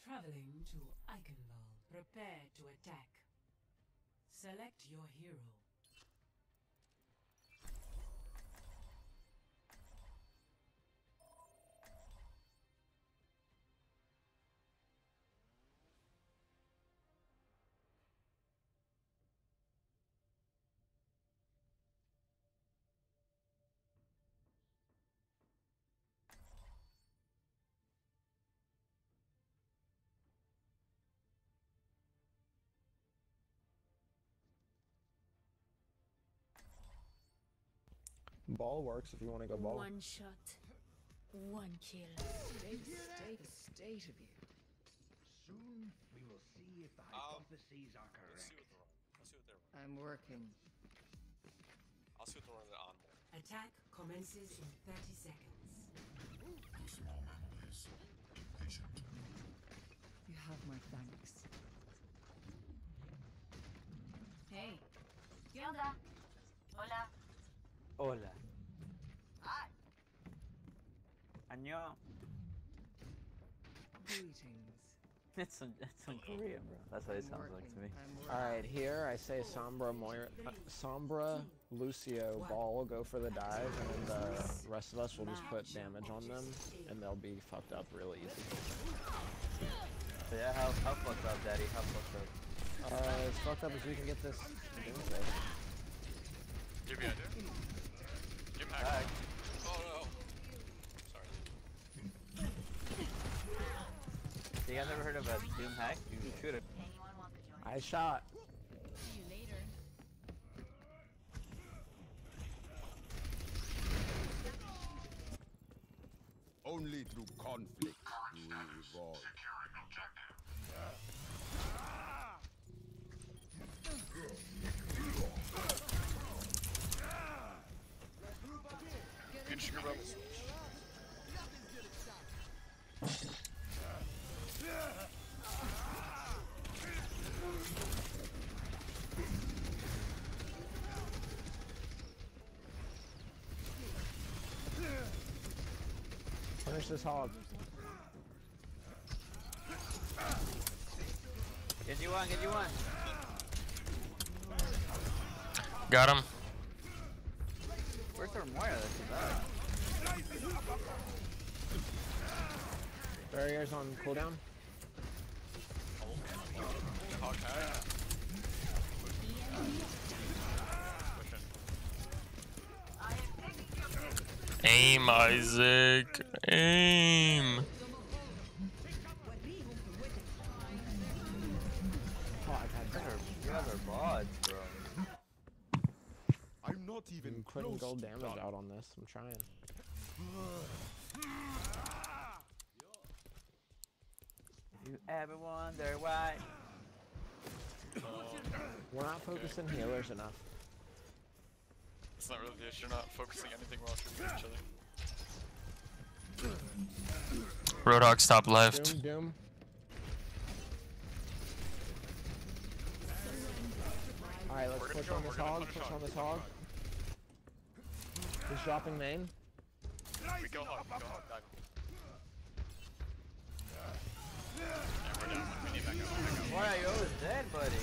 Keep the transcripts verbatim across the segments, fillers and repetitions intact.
Traveling to Eichenwald. Prepare to attack. Select your hero. Ball works if you want to go ball. One shot, one kill. State, state, state of you. Soon we will see if the hypotheses are correct. Let's see what they're on. Let's see what they're on. I'm working. I'll see what they're on there. Attack commences in thirty seconds. Small memories. Patient. You have my thanks. Hey, ¿qué onda? Hola. Hola. 안녕. Greetings. It's some, it's some Korean, bro. That's what it sounds like to me. Alright, here I say Sombra, Moira, uh, Sombra, Lucio, Ball go for the dive, and the rest of us will just put damage on them, and they'll be fucked up real easy. So yeah, how, how fucked up, Daddy? How fucked up? Uh, as fucked up as we can get this doomsday. Give me idea. Give back. Back. Oh no. Sorry. You guys ever heard of a Doom hack? You shoot it. I shot. See you later. Only through conflict do we evolve. Good sugar bubbles. Finish this hog. Get you one, get you one. Got him. Where's our Moira? That's too bad. Barriers on cooldown. Okay. Aim, Isaac. Aim. Oh, I've had better. You guys are bots, bro. I'm not even I'm putting close gold to damage done. out on this. I'm trying. You ever wonder why? We're not focusing healers enough. It's not really the issue. You're not focusing anything while shooting each other. Roadhog, stop left. Doom, doom. Alright, let's We're gonna push go, on we're this gonna hog, punish push hog. on this hog. He's dropping main. We go hog, we go hog, dive. Yeah, we're down. We need back up, back up. Moira, you're always dead, buddy.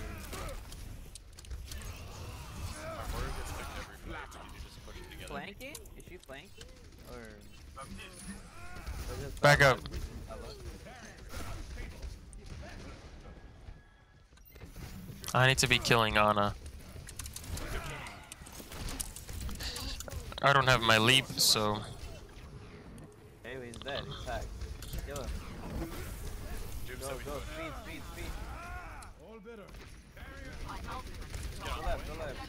Our mortar gets picked every fight. We need to just push it together. Flanking? Is she flanking? Or... or just Back up. I need to be killing Ana. I don't have my leap, so. Hey, he's dead. He's hacked. Kill him. Go, go. Speed, speed, speed. All better. Go left, go left.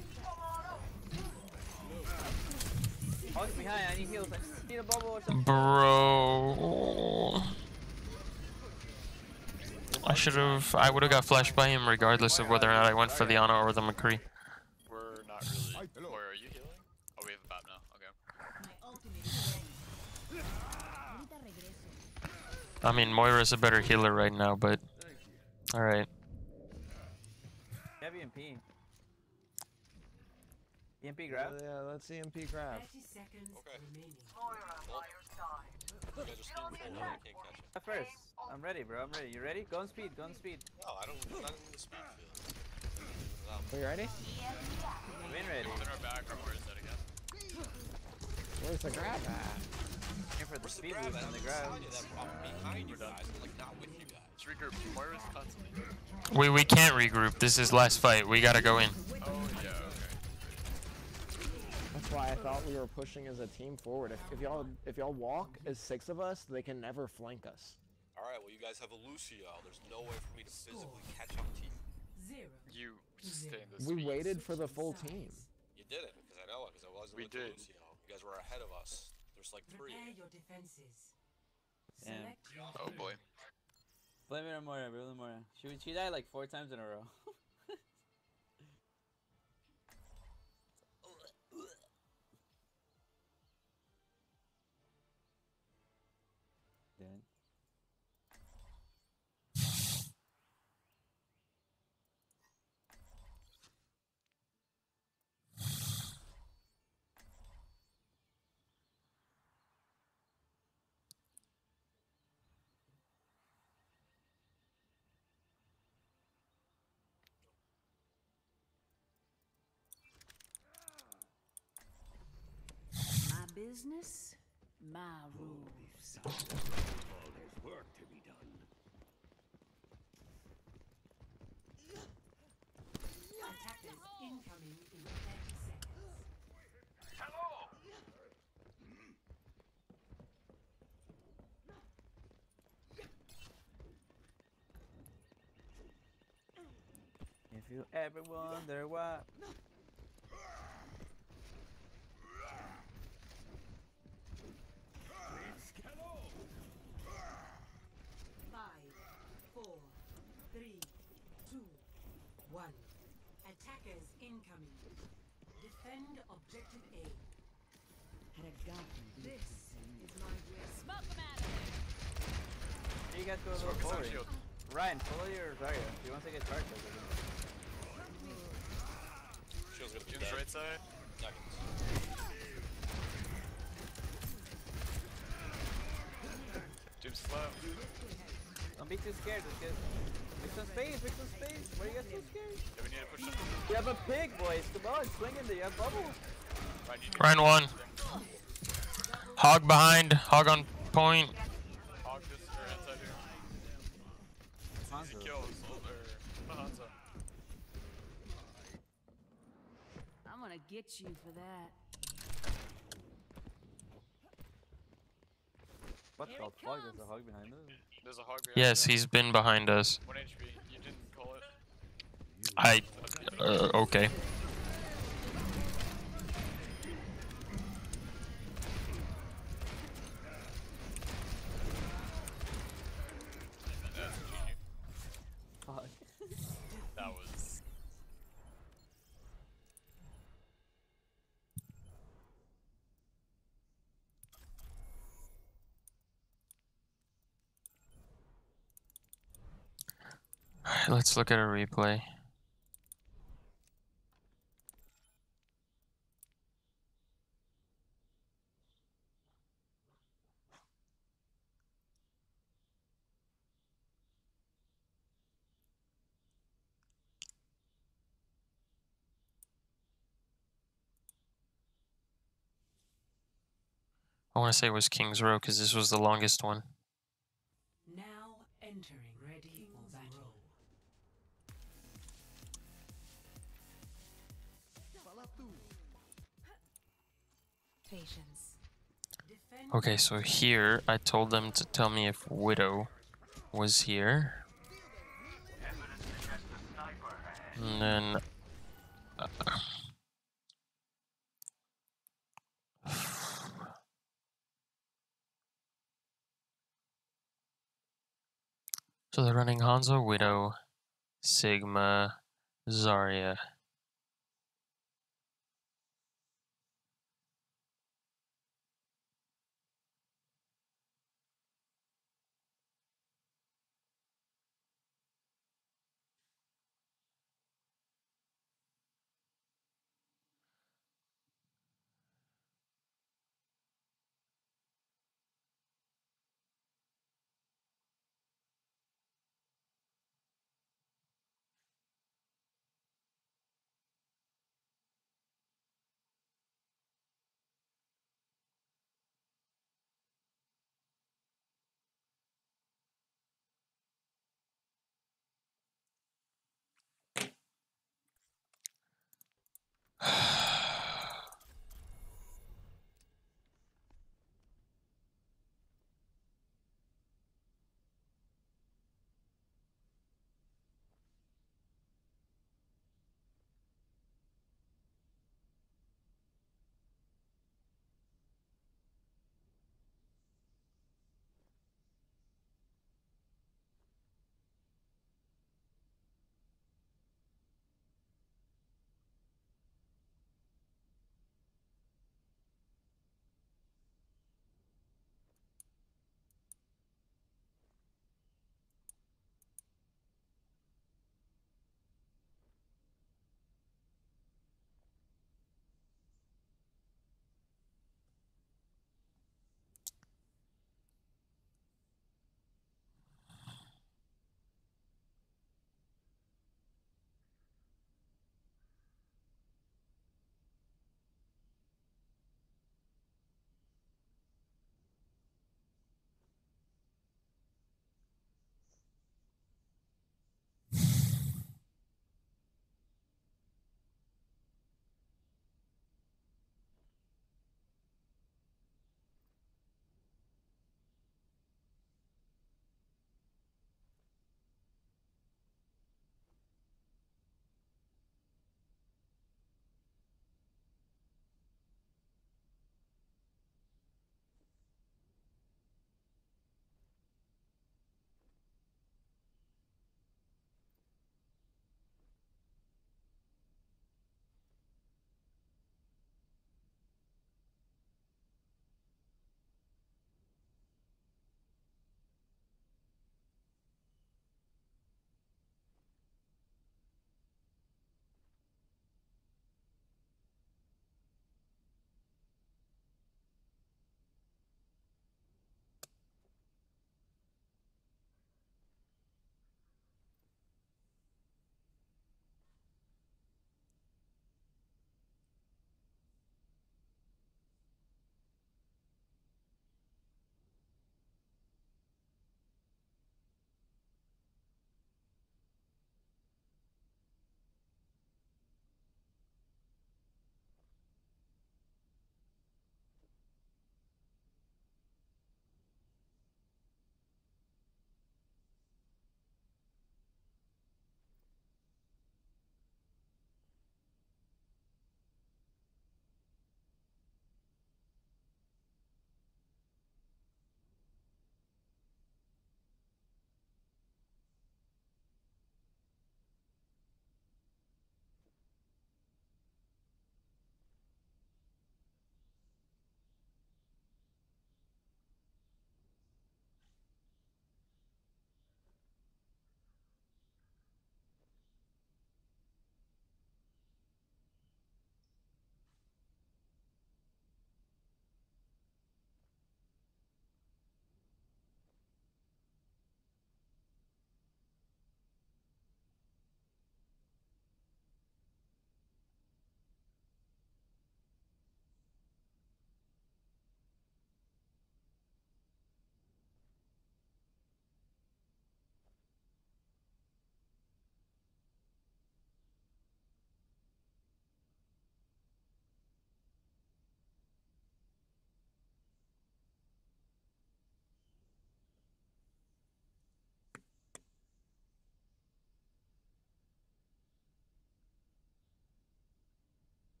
Hog's behind. I need heals. I need a bubble or something. Bro. I should have. I would have got flashed by him regardless of whether or not I went for the Ana or the McCree. We're not really. Hello. Where are you healing? Oh, we have a bat now. Okay. My ultimate is ready. Ahorita regreso. I mean, Moira's a better healer right now, but. Alright. Heavy and P. E M P grab? Yeah, yeah, let's E M P grab. thirty seconds Okay. remaining. Well, you guys are speeding forward. I can't catch it. At first. I'm ready, bro. I'm ready. You ready? Go on speed. Go on speed. No, I don't. I'm not in the speed field. Are you ready? I'm in ready. In our back, or where is that again? Where's the grab at? Here for the Where's the speed grab boost at? and the I'm grab. telling you that I'm behind you guys. I'm like not with you guys. Let's regroup. Moira's constantly. We we can't regroup. This is last fight. We gotta go in. Oh yeah. Okay. That's why I thought we were pushing as a team forward. If, if y'all if y'all walk as six of us, they can never flank us. All right. Well, you guys have a Lucio. There's no way for me to physically catch up to you. Zero. You stay in the We speed. waited for the full team. You didn't, because I know it, because I wasn't We with the did. Lucio. You guys were ahead of us. There's like three. Prepare your defenses. Damn. Select your Oh boy. Blame it on Moira. Blame it on Moira. She, she died like four times in a row. Damn. My business, my rules. All there's work to be done. attackers incoming in thirty seconds. If you ever wonder why. Five, four, three, two, one. Attackers incoming. Defend objective A. Had a gun. This is my way. Smoke them out of there. Here you guys go a little Focus on forward. shield. Ryan, follow your Zarya. He wants to get charged. Like Shield's gonna be June's dead. right side. Seconds. June's slow. Don't be too scared. Just get. Make some space. Make some space. Why are you guys so scared? Yeah, we need to push them. You have a pig, boys. Come on, swing in there. You have bubbles. Ryan, you need Ryan one. Hog behind. Hog on point. Hog this or inside here. Hanzo. Easy kills. Or not Hanzo. I'm gonna get you for that. What Here the it fuck? There's a comes. hog behind us. There's a hog behind Yes, you. he's been behind us. One H P. You didn't call it. I. Uh, okay. That's G G. Fuck. That was. Alright, let's look at a replay. I want to say it was King's Row because this was the longest one. Now entering ready for battle. Patience. Defend Okay, so here I told them to tell me if Widow was here. And then. uh, So they're running Hanzo, Widow, Sigma, Zarya.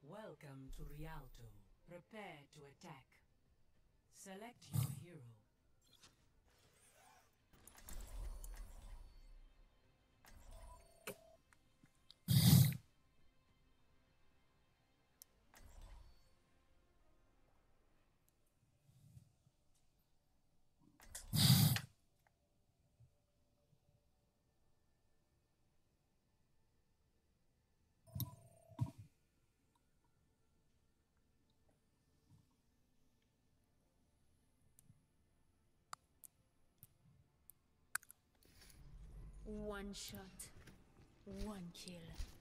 Welcome to Rialto. Prepare to attack. Select your hero. One shot, one kill.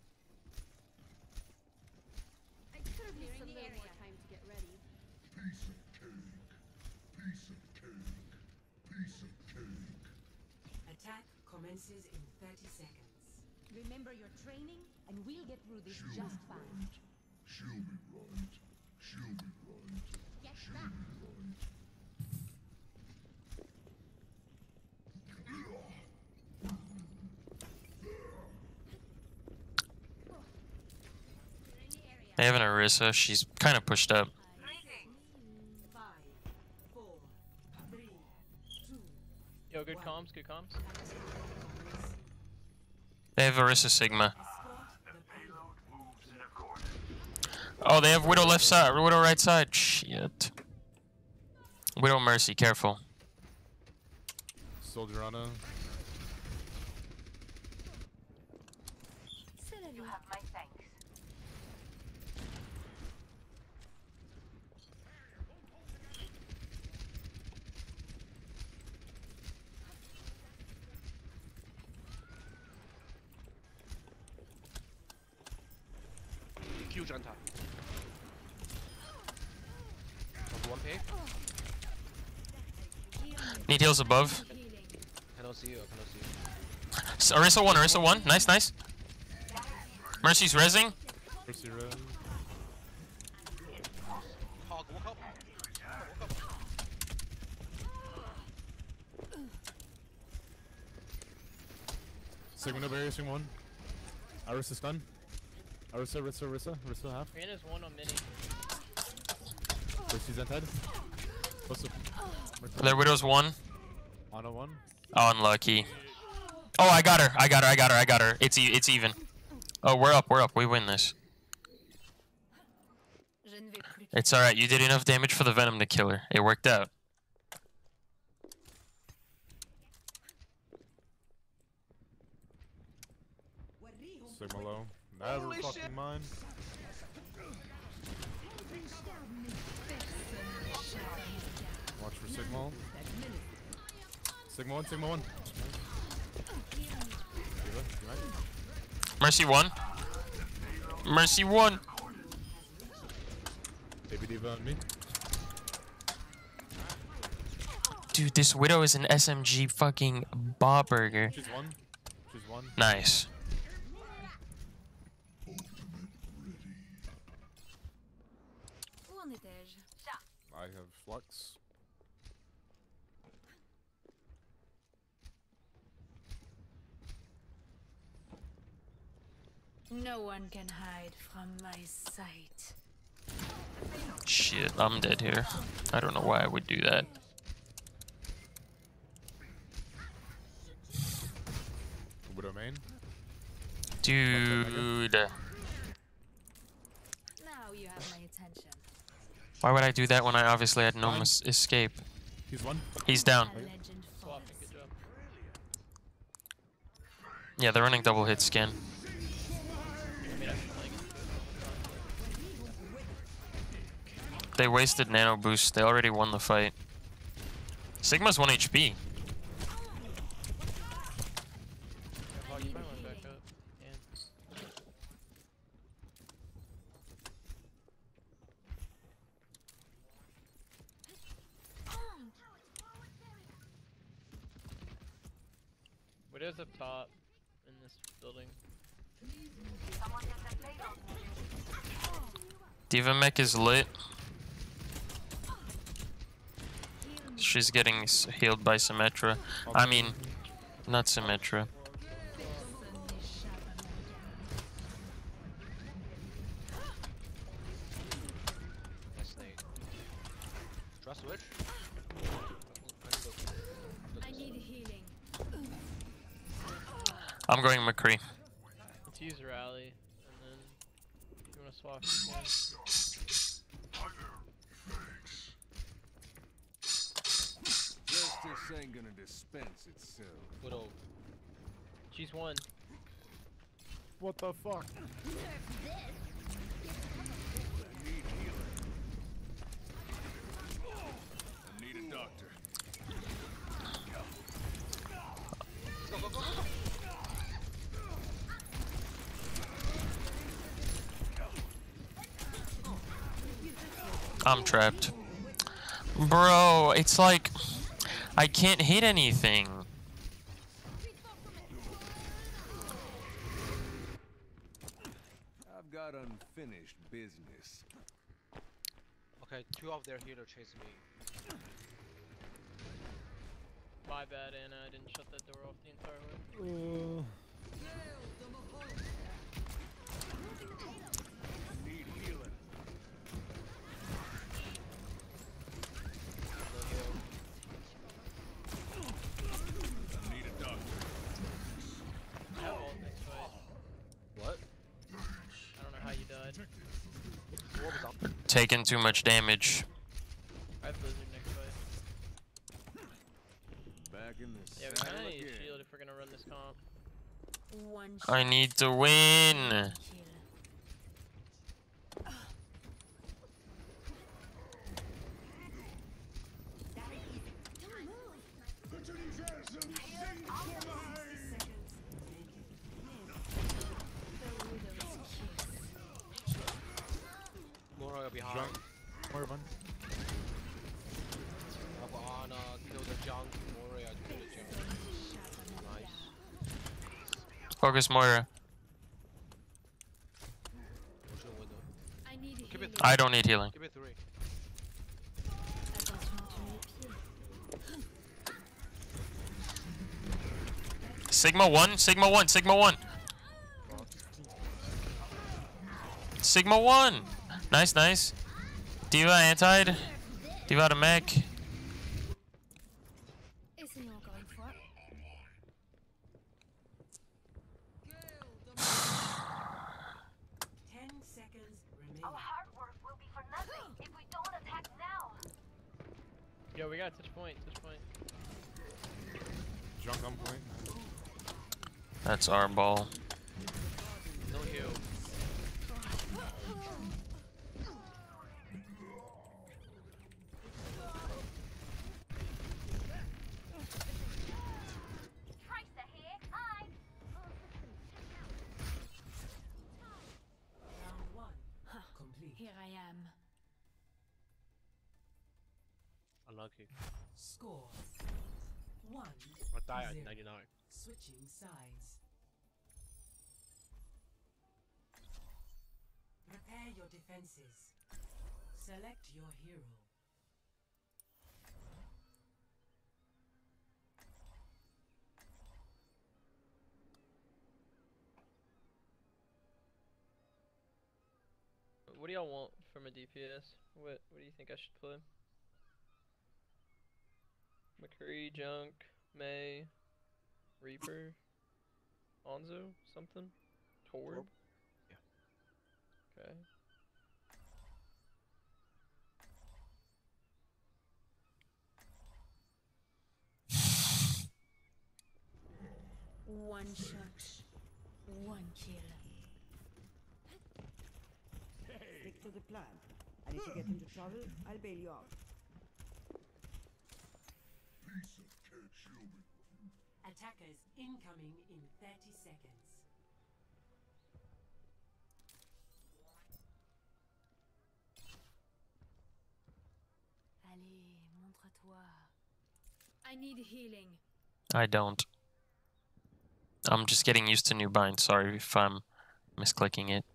I could have used a little more time to get ready. Piece of cake. Piece of cake. Piece of cake. Attack commences in thirty seconds. Remember your training, and we'll get through this She'll just be fine. right. She'll be right. She'll be right. Get She'll back. be right. They have an Orisa. She's kind of pushed up. Five, four, three, two, Yo, good comms, good comms. They have Orisa Sigma. escort the payload. Oh, they have Widow left side, Widow right side. Shit. Widow Mercy, careful. Soldier on a. You have my thanks. Huge on top. Number one pay. Need heals above. I don't see you. I don't see you. S- Orisa one, Orisa one. Nice, nice. Mercy's rezzing. Mercy res. Hog, walk up. Walk up. Sigma no barrier, swing one. Arisa stun. Arisa, Arisa, Arisa, Arisa half. Reyna's one on mini. Mercy's dead. Close to. Their Widow's one. Ana one. Unlucky. Oh, I got her. I got her. I got her. I got her. It's e it's even. Oh, we're up. We're up. We win this. It's alright. You did enough damage for the Venom to kill her. It worked out. Sigma low. Never Holy fucking shit. mind. Watch for Sigma. Sigma one, Sigma one. Diva, you right? Mercy one. Mercy one. Baby Diva on me. Dude, this Widow is an S M G fucking Bob burger. She's one. She's one. Nice. Où en étais-je? I have flux. No one can hide from my sight. Shit, I'm dead here. I don't know why I would do that. Widow main. Dude. Now you have my attention. Why would I do that when I obviously had no mis escape? He's one. He's down. A legend falls. Swapping, good job. Yeah, they're running double hit scan. I mean, I'm playing it. They wasted nano boost. They already won the fight. Sigma's one H P. Oh, you might want to back up. Yeah. Widow's up top in this building. Diva mech is lit. She's getting s- healed by Symmetra. I mean, not Symmetra. Trust switch. I need healing. I'm going McCree. Let's use rally, and then if you want to swap. You can. Justice ain't gonna dispense itself. Widow. She's one. What the fuck? I need healing. I need a doctor. Go, go, go, go, go. I'm trapped. Bro, it's like I can't hit anything. I've got unfinished business. Okay, two of their healers chasing me. My bad, Anna. I didn't shut that door off the entire way. Uh, Need healing. I need a doctor. I have ult next fight. What? I don't know how you died. Taking too much damage. I have Blizzard next fight. Back in the Yeah, we saddle kinda need a again. shield if we're gonna run this comp. One I need to win. Moira behind. Junk. More one. Ana kill the junk. Moira kill the junk. Nice. Focus Moira. Push the window. I need Keep healing. it three. I don't need healing. Keep it three. Sigma one, Sigma one, Sigma one. Sigma one. Nice, nice. Diva anti-ed. Diva out of mech. Isn't all going for it? Ten seconds remaining. Our hard work will be for nothing if we don't attack now. Yo, we got touch point, touch point. Junk on point. That's our ball. No heal. Tracer here. Hi. Round one. Complete. Here I am. Unlucky. Score. One. I die at zero. ninety-nine. Switching sides. Prepare your defenses. Select your hero. What do y'all want from a D P S? What What do you think I should play? McCree, Junk, May, Reaper, Onzo, something? Torb? Yeah. Okay. One shot. One kill. Stick to the plan. And if you get into trouble, I'll bail you out. Piece of cake, Shelby. Attackers incoming in thirty seconds. Allez, montre-toi. I need healing. I don't. I'm just getting used to new bind. Sorry if I'm misclicking it.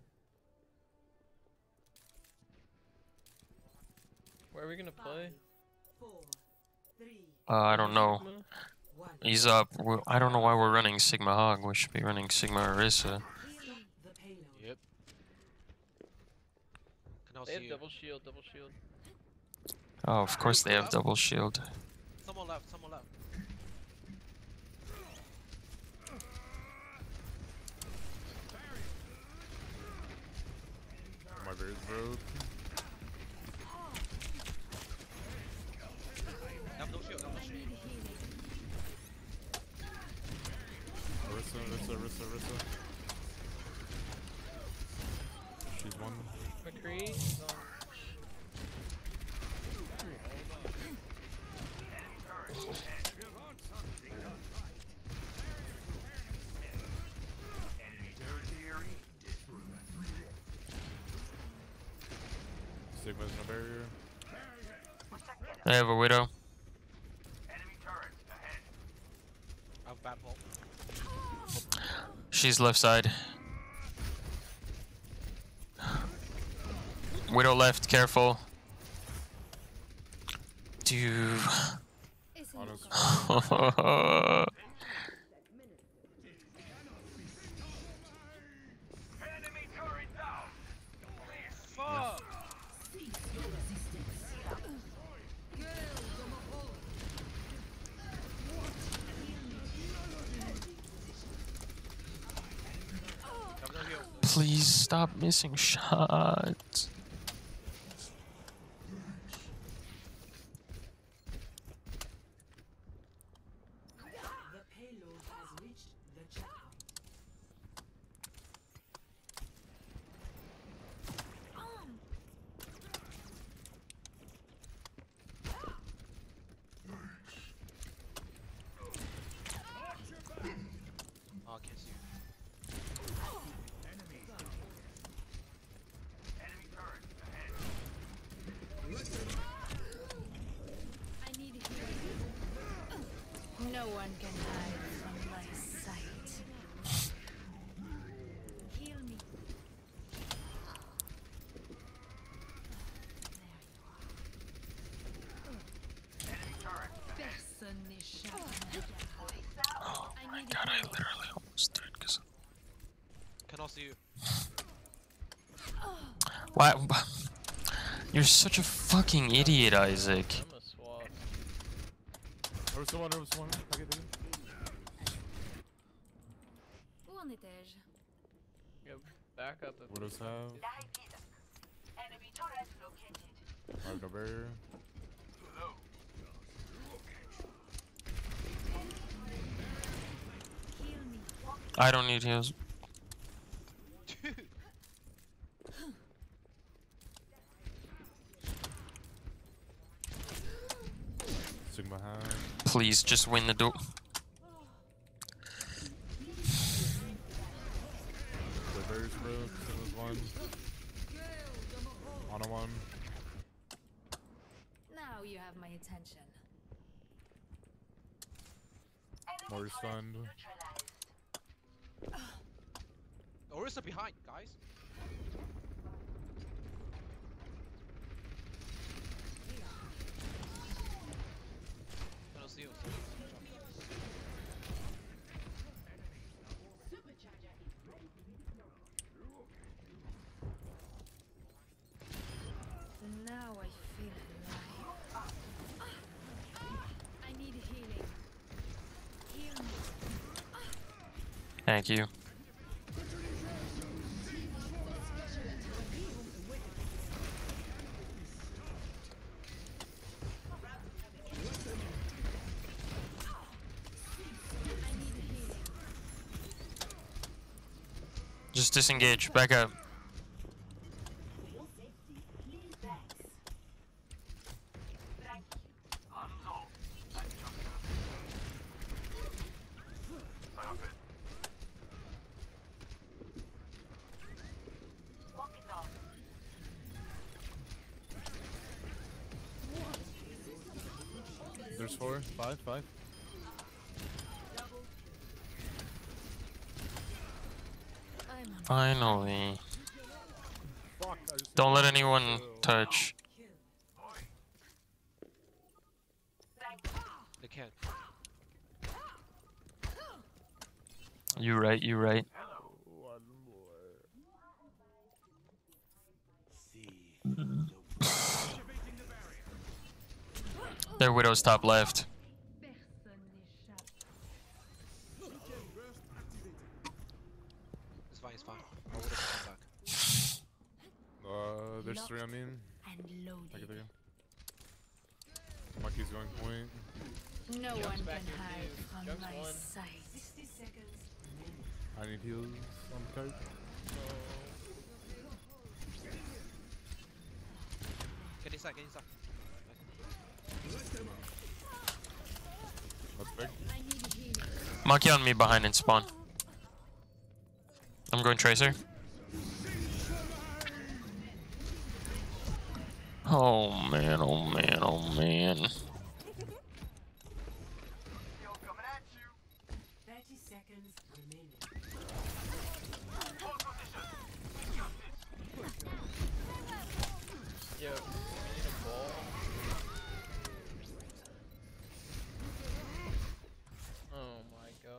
Where are we gonna play? Four, three, Uh, I don't know. one. He's up. We're, I don't know why we're running Sigma Hog. We should be running Sigma Orisa. The payload. Yep. Can I They have see double shield, double shield. Oh, of course they have double shield. Someone left, someone left. My beard's broke. I have no shield, I have no shield. Orisa, Orisa, Orisa, Orisa. She's one. McCree is on. Sigma's no barrier. I have a widow. I have bad pulp. She's left side. Widow left, careful. Dude. Fuck! Please stop missing shots. The payload has reached the checkpoint. Oh, I can't see you. I need healing. No one can hide from my sight. Heal me. Personne n'échappe à ma Oh my god, I literally almost did it because. Can also you. Why? You're such a fucking idiot, Isaac. I'm a swap. Orisa one, Orisa one. Take it, take it. Où en étais-je? Go back up if Widows have. Enemy turret located. I have no barrier. Heal me. I don't need heals. Sigma have. Please, just win the duel. The barrier's broke. Sigma's one. On a one. Now you have my attention. More stunned. Orisa behind, guys. Can also you. Now I feel alive. I need healing. Heal me. Thank you. Just disengage, back up. There's four, five, five. Finally. Don't let anyone touch. They can't. You right, you right. Their Widow's top left. It's fine, it's fine. I would have come back. Uh, there's three on me. I can take it. Monkey's going point. No Junk's one back can here hide too. from Junk's my one. sight. sixty seconds. I need heals on the card. Get inside, get inside. That's big. Monkey on me behind and spawn. I'm going Tracer. Oh man, oh man, oh man. thirty seconds remaining. Yo, we need a ball. Oh my god.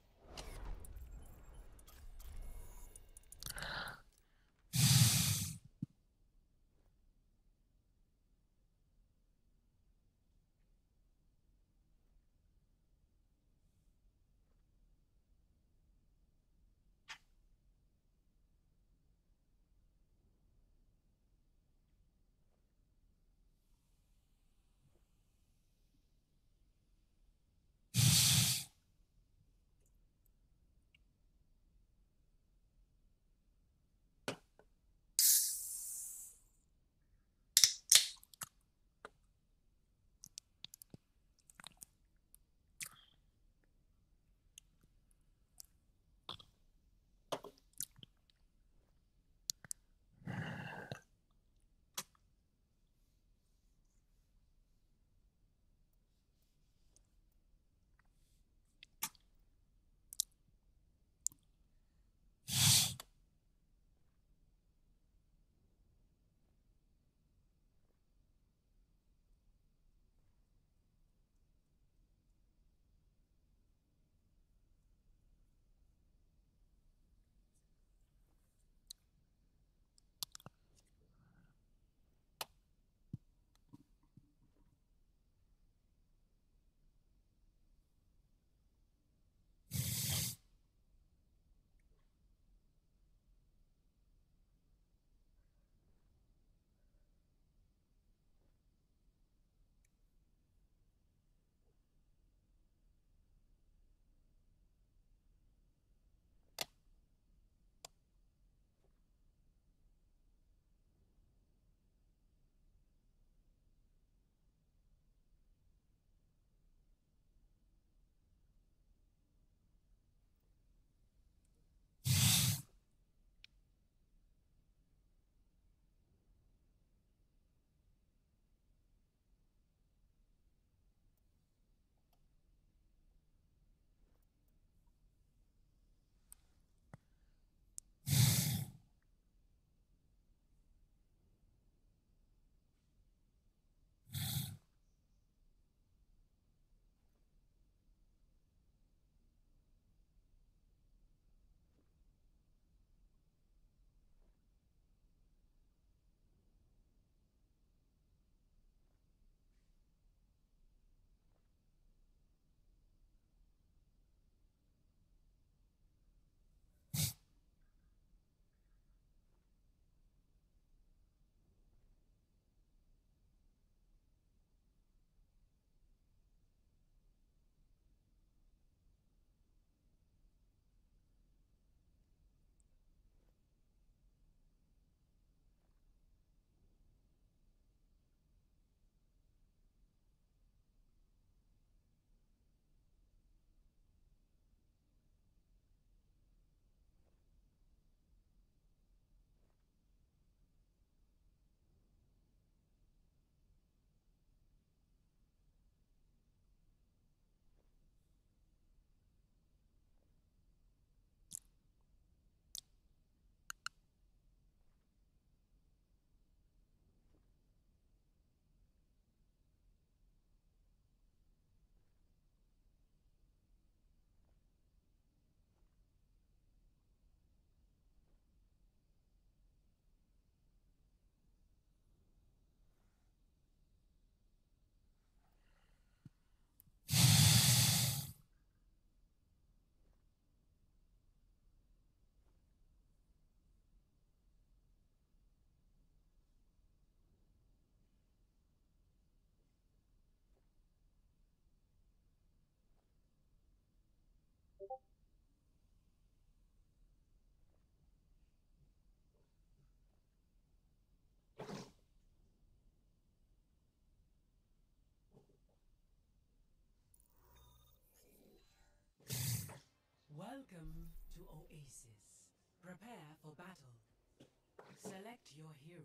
Welcome to Oasis. Prepare for battle. Select your hero.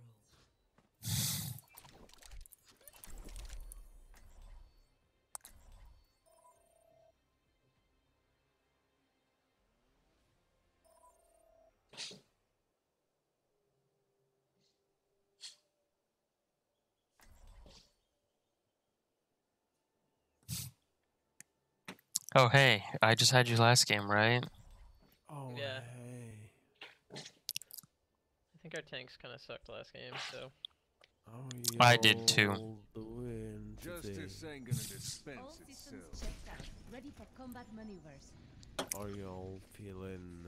Oh hey, I just had you last game, right? Oh, Yeah. hey. I think our tanks kind of sucked last game, so. How I did too. y'all doing today? Justice ain't gonna dispense All systems itself. checked out. Ready for combat maneuvers. Are y'all feeling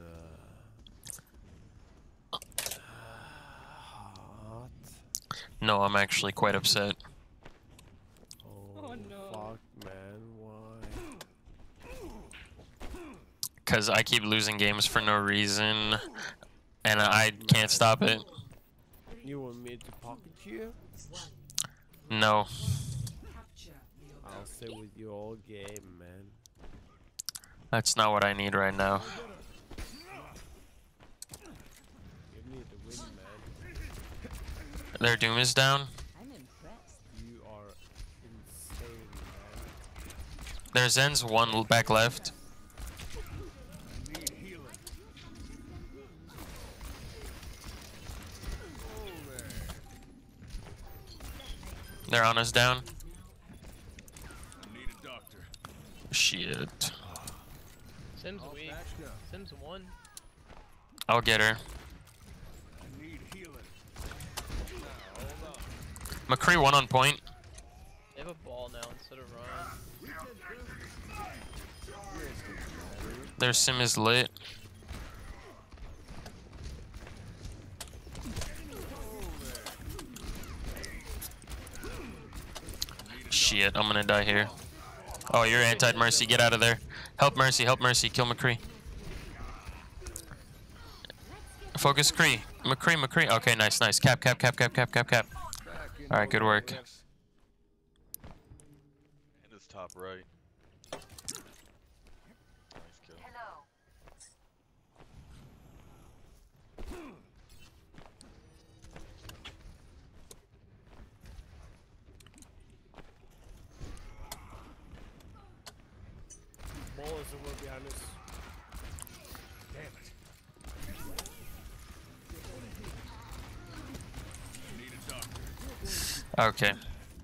uh, hot? No, I'm actually quite upset. Oh, no. fuck, man, why? Because I keep losing games for no reason, and I can't stop it. You want me to pocket you? No. I'll stay with you all game, man. That's not what I need right now. You need to win, man. Their Doom is down. I'm impressed. You are insane, man. Their Zen's one back left. Need healing. Oh, there. They're on us down. I need a doctor. Shit. Sim's All weak. patched up. Sim's one. I'll get her. I need healing. Now, hold on. McCree one on point. They have a ball now instead of Ryan. Their sim is lit. Shit, I'm gonna die here. Oh, you're anti-Mercy. Get out of there. Help Mercy, help Mercy. Kill McCree. Focus Cree. McCree, McCree. Okay, nice, nice. Cap, cap, cap, cap, cap, cap, cap. Alright, good work. And it's top right. Nice kill. Hello. Ball is the one behind us. Damn it. I need a doctor. Okay.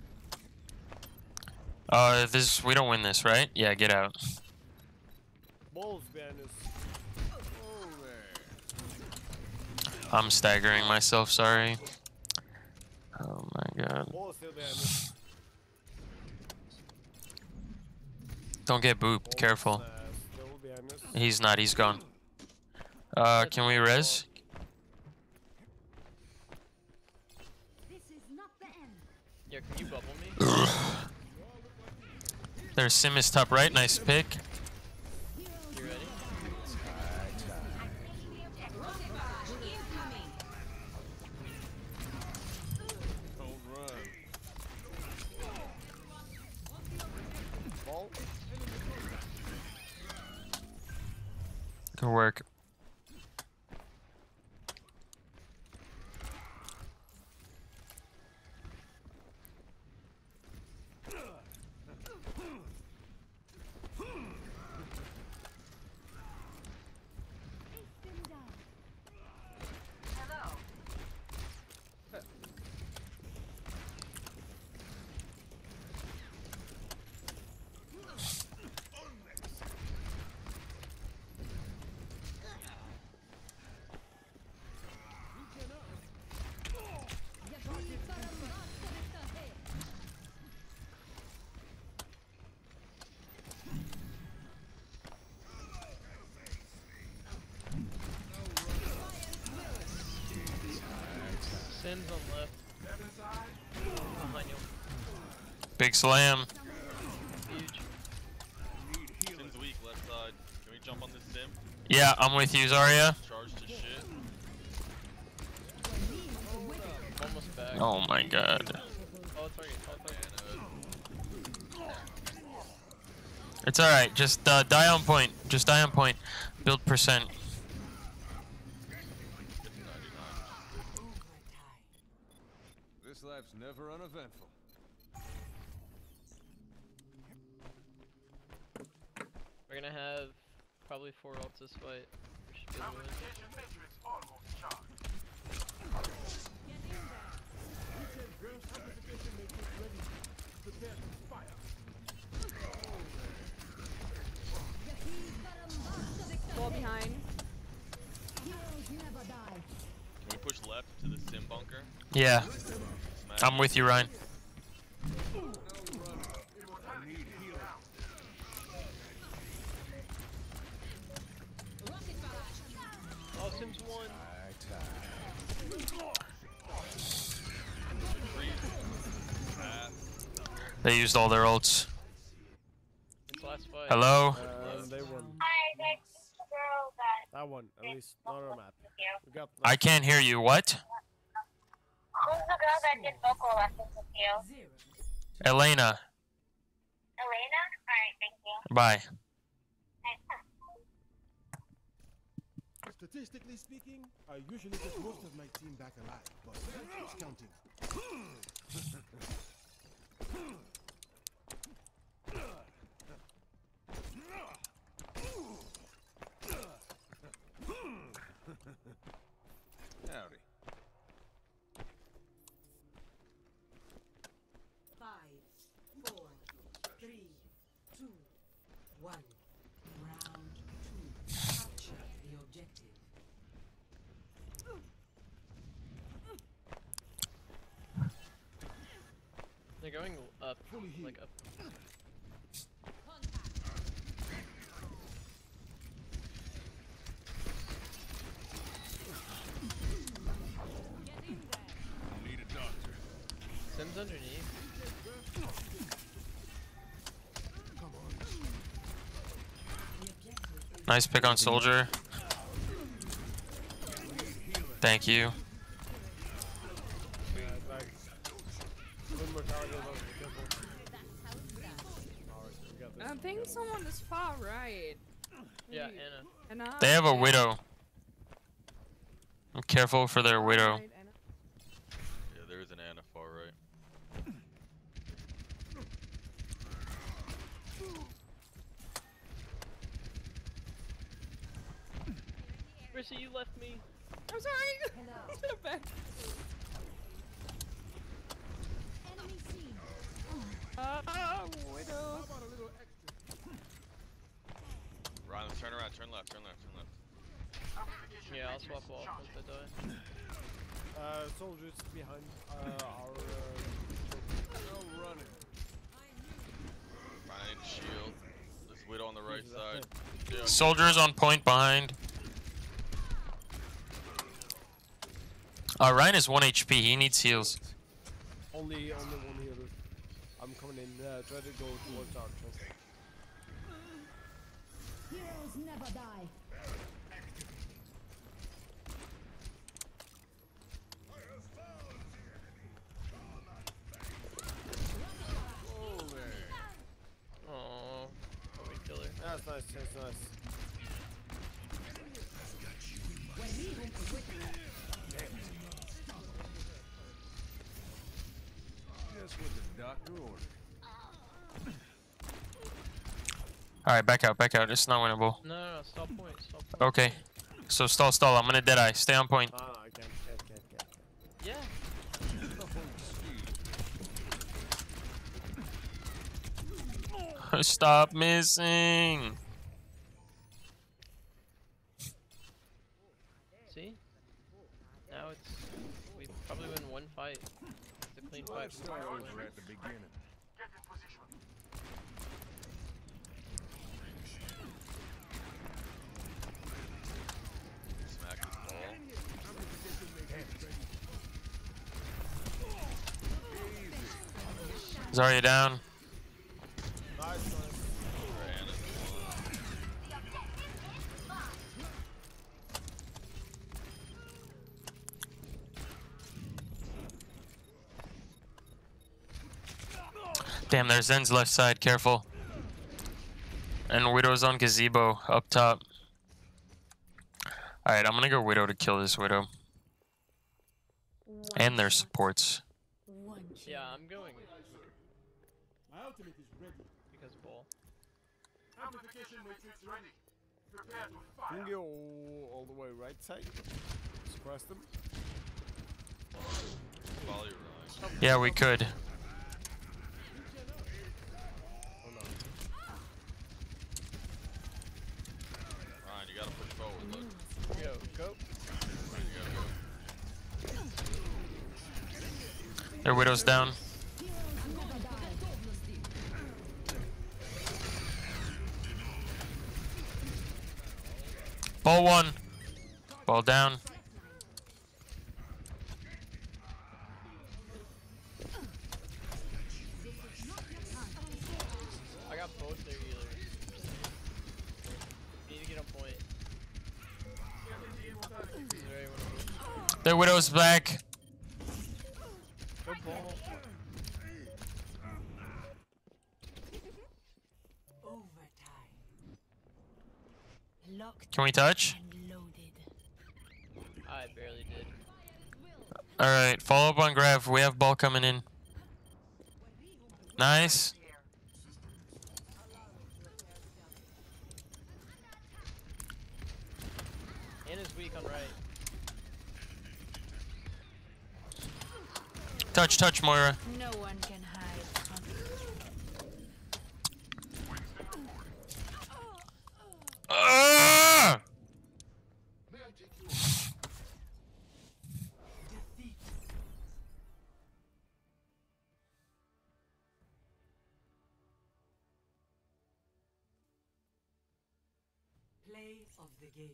Uh, this we don't win this, right? Yeah, get out. Balls behind us. Oh, there. I'm staggering myself, sorry. Oh my god. Ball is still behind us. Don't get booped, careful. Uh, still behind us. He's not, he's gone. Uh, can we res? This is not the end. Yeah, can you bubble me? There's Sim is top right, nice pick. You ready? Don't run. Ball. Good work. Hello. Sim's on left. Behind you. Big slam. Huge. Sim's weak, left side. Can we jump on Yeah, I'm with you, Zarya. Charge to shit. Almost back. Oh my god. Follow target, follow target. It's alright, just uh, die on point. Just die on point. Build percent. This life's never uneventful. We're gonna have probably four ults this fight. We should be able to win. Wall behind. Can we push left to the sim bunker? Yeah. Smash. I'm with you, Ryan. Oh, Sims won. They used all their ults. It's last fight. Hello? Um, they won. Hi, that's the girl that. That one, at least not on our map. We got. I can't hear you. What? Who's the girl that did vocal lessons with you? Elena. Elena? Alright, thank you. Bye. Statistically speaking, I usually get most of my team back alive, but who's counting? Howdy. Five, four, three, two, one. Round two. Capture the objective. They're going up, like up. Need a doctor. Sims underneath. Nice pick on Soldier. Thank you. I think someone is far right. Yeah, Maybe- Anna. Anna? They have a Yeah. Widow. I'm careful for their Widow. Right, Anna. Yeah, there is an Anna far right. Rissa, you left me. I'm sorry. Step back. Ah, Widow. Ryan, let's turn around, turn left, turn left, turn left. Yeah, I'll swap off once I die. Uh, soldiers behind uh, our. Uh, No running. Ryan, I need a shield. There's Widow on the right side. Yeah. Soldiers on point behind. Uh, Ryan is one H P. He needs heals. only, only one healer. I'm coming in. Uh, try to go towards our chest. Heroes never die. Oh, we kill her. That's nice. That's nice. Just what the doctor ordered. Alright, back out, back out. It's not winnable. No, no, no, stop point, stop point. Okay. So stall, stall. I'm gonna deadeye. Stay on point. No, no, I can't, can't, can't, can't. Yeah. Stop missing. See? Now it's we probably win one fight. It's a clean fight. Start over at the beginning. Smack this ball. Zarya down. Nice, nice. Damn, there's Zen's left side. Careful. And Widow's on gazebo up top. Alright, I'm gonna go Widow to kill this Widow. And their supports. Yeah, I'm going My ultimate is ready. because ball. Amplification matrix ready. Prepare to fire. You can go all, all the way right side. Suppress them. Follow your line. Yeah, we could. Ryan, you gotta push forward, look. Go, go. Ryan, you gotta go. Their Widow's down. Ball one. Ball down. I got both their healers. Need to get on point. Is there anyone else? Their Widow's back. Go ball. Can we touch? I barely did. Alright, follow up on Grav. We have ball coming in. Nice. Anna's weak on right. Touch, touch, Moira. No one can hide from Ah! Play of the game.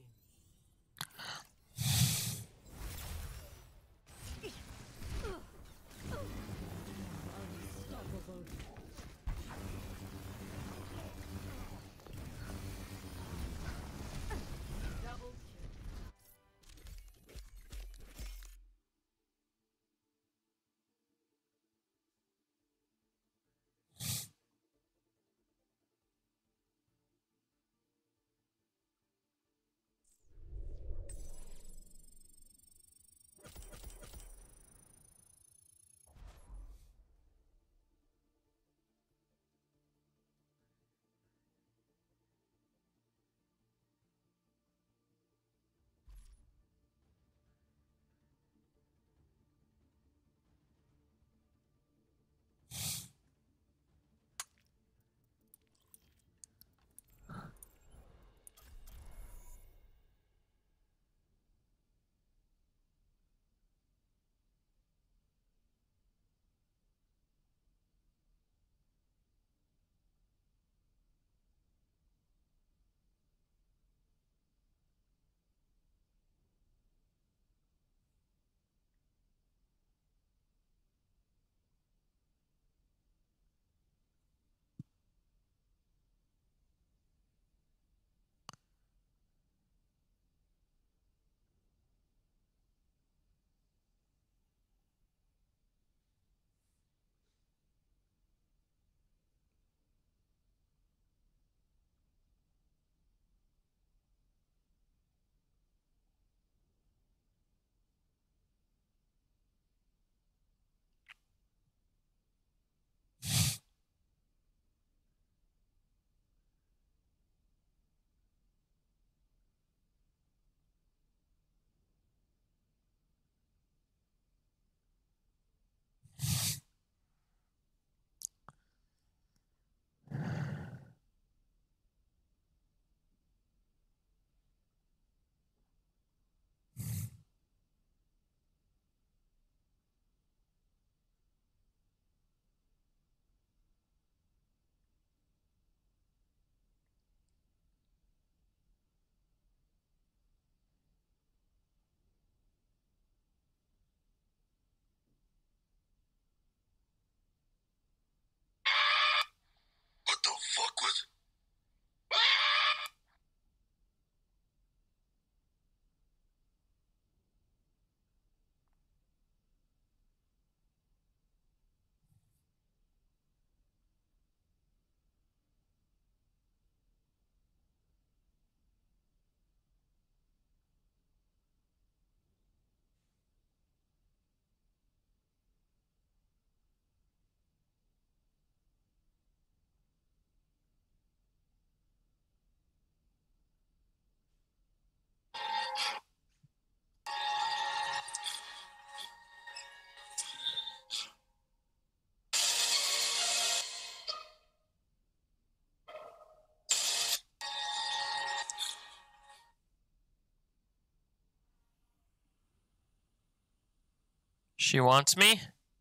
She wants me?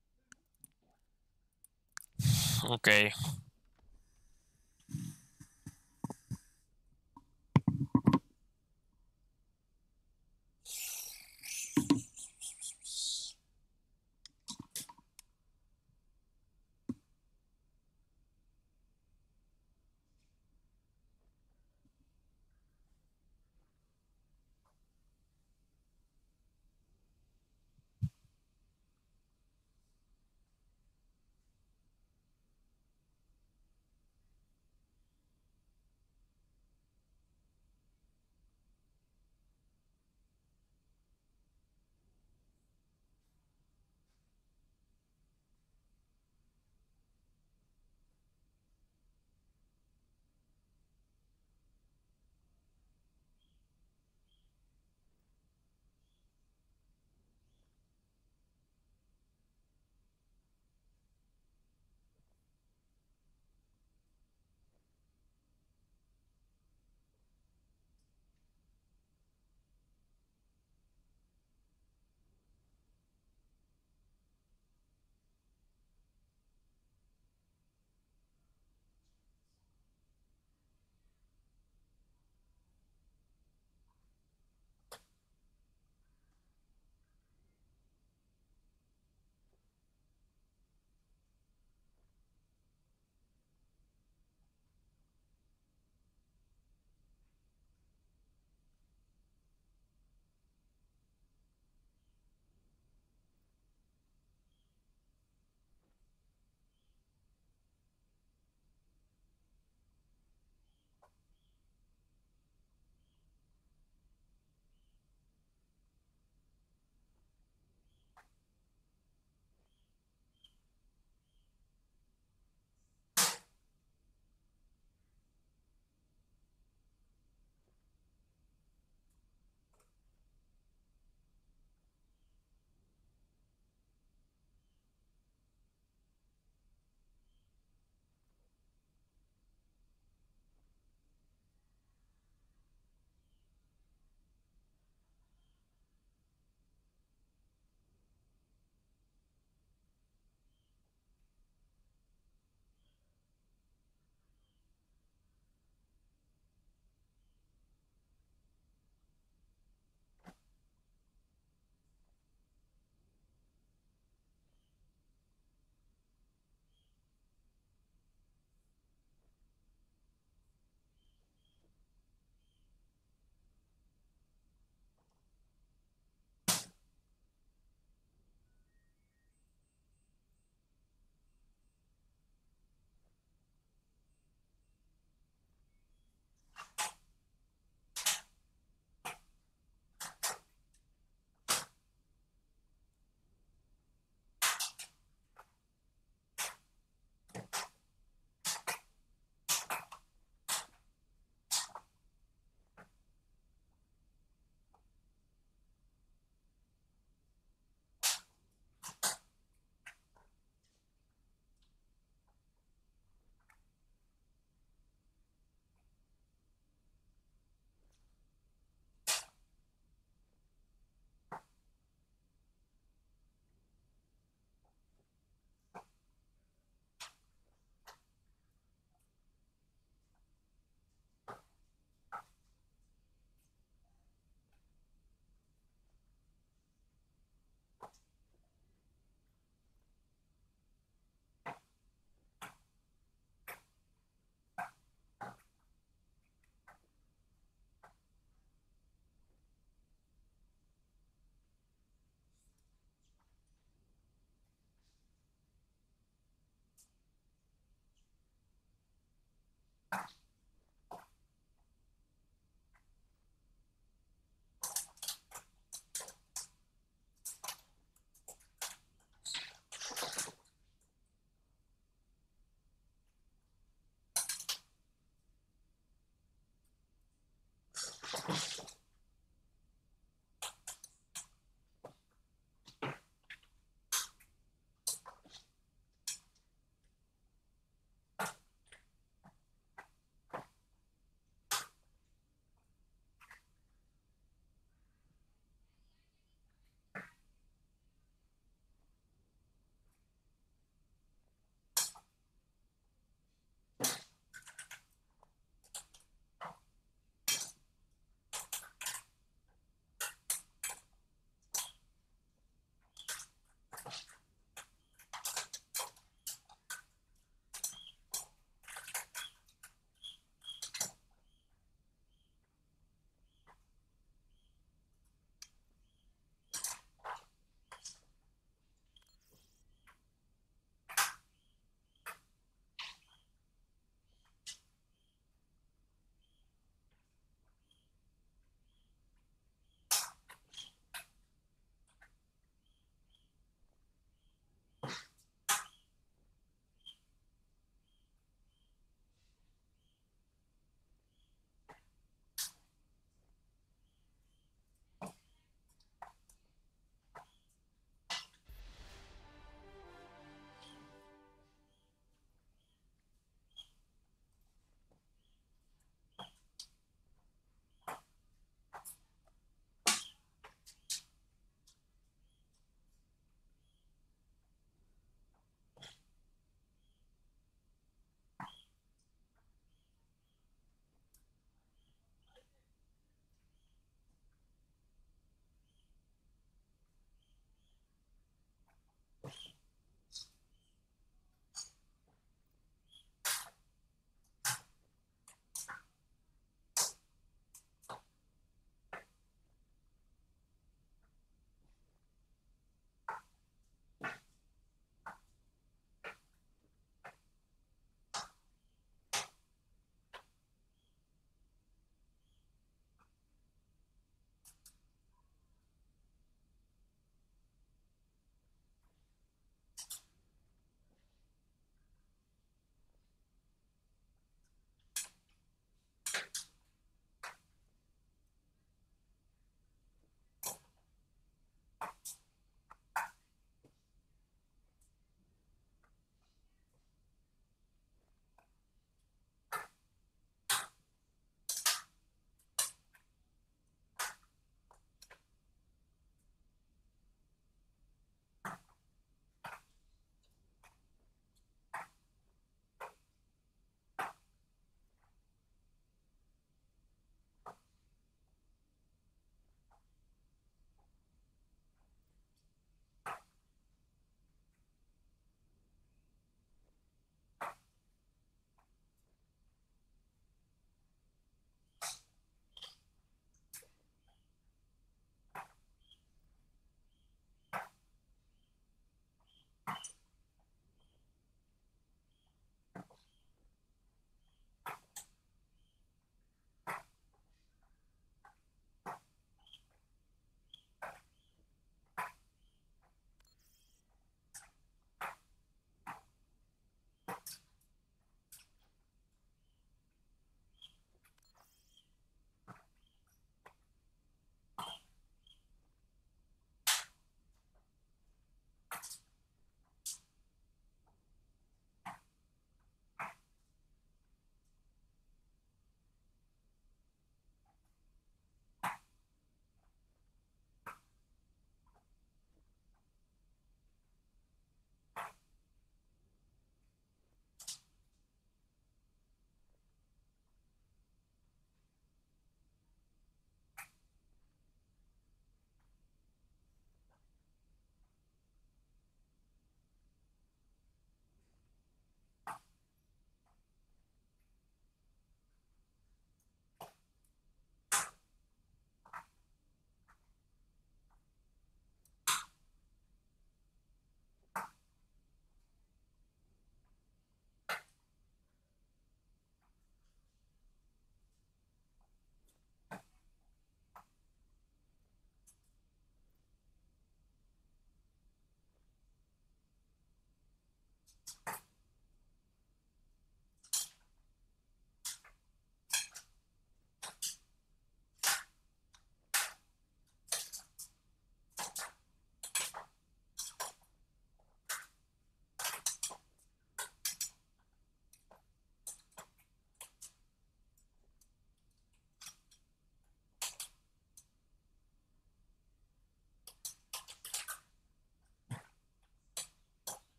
Okay.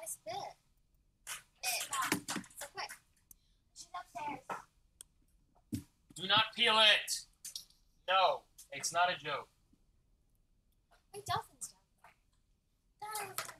spit. It. So quick. She's upstairs. Do not peel it. No, it's not a joke. My dolphin's down there. That is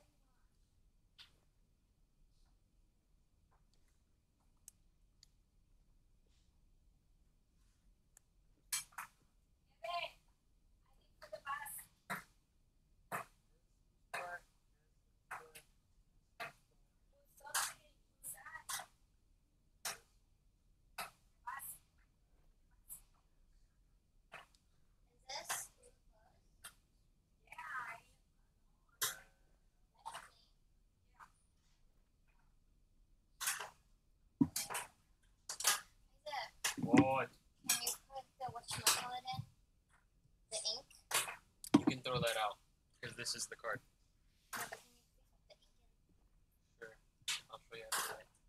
What? Can you put the whatchamacallit in? The ink? You can throw that out, because this is the card. No, but can you put the ink in? Sure. I'll show you how to do it.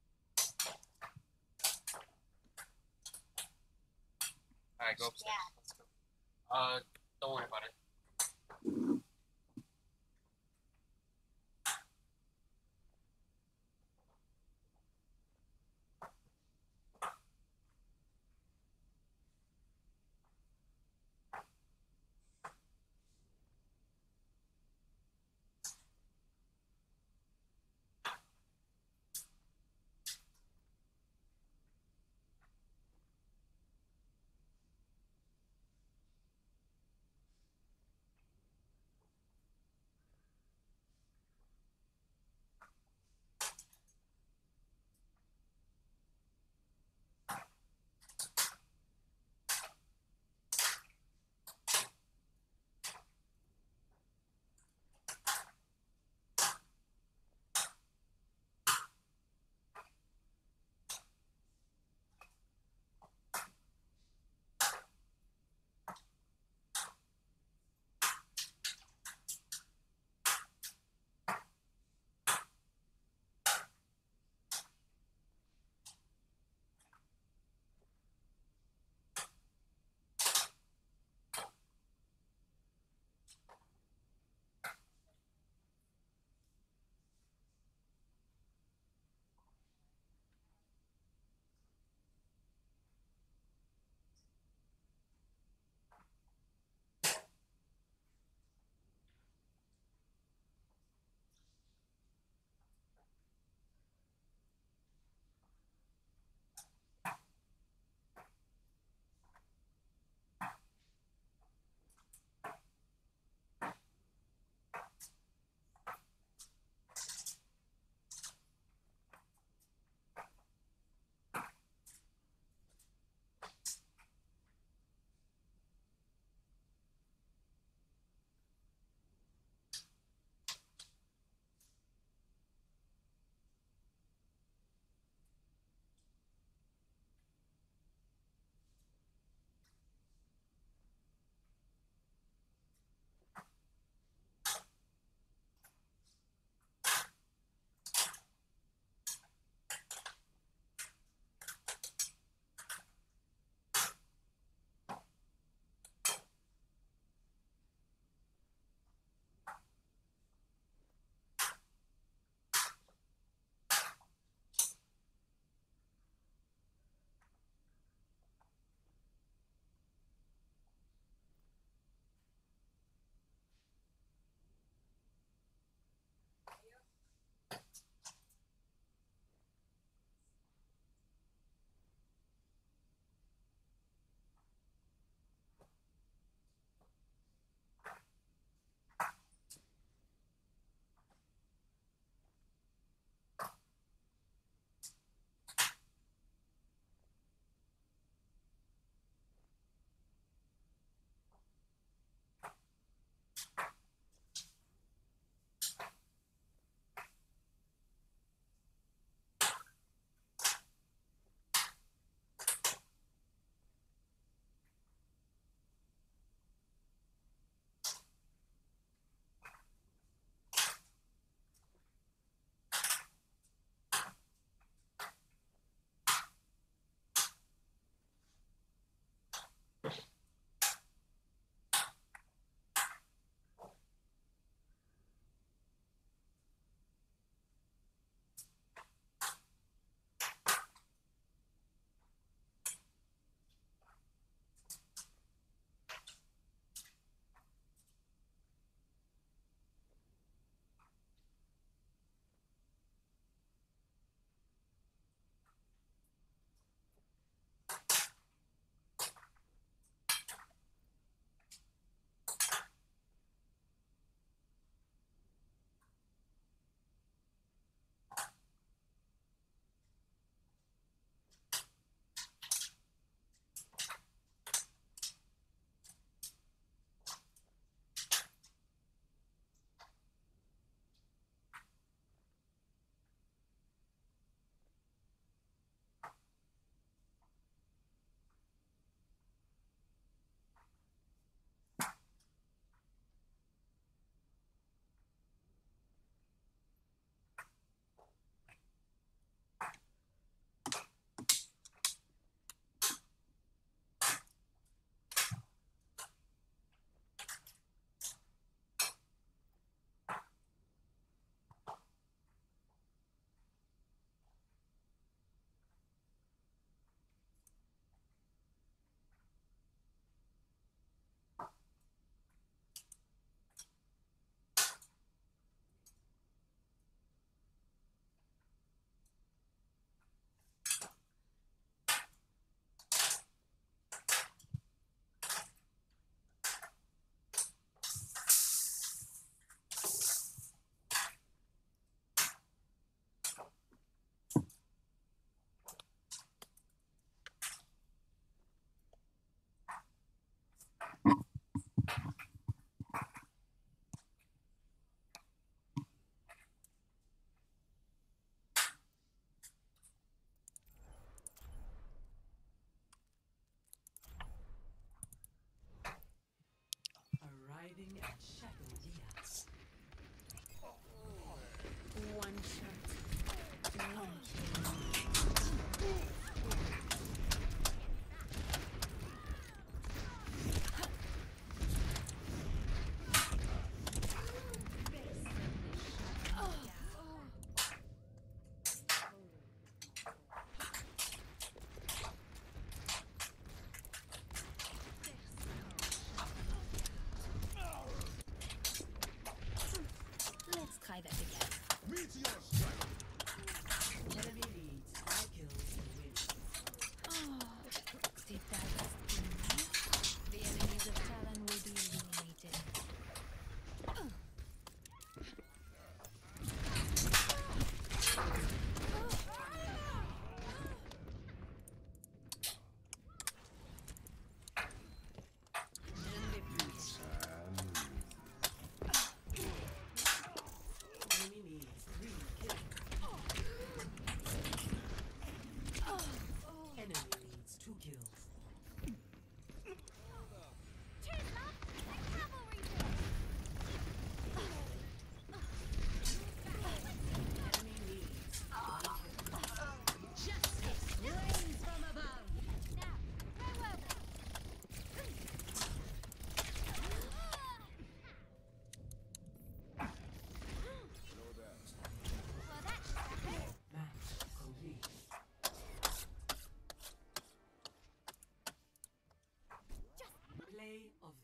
Alright, go upstairs. Yeah. Let's go. Uh, don't worry about it.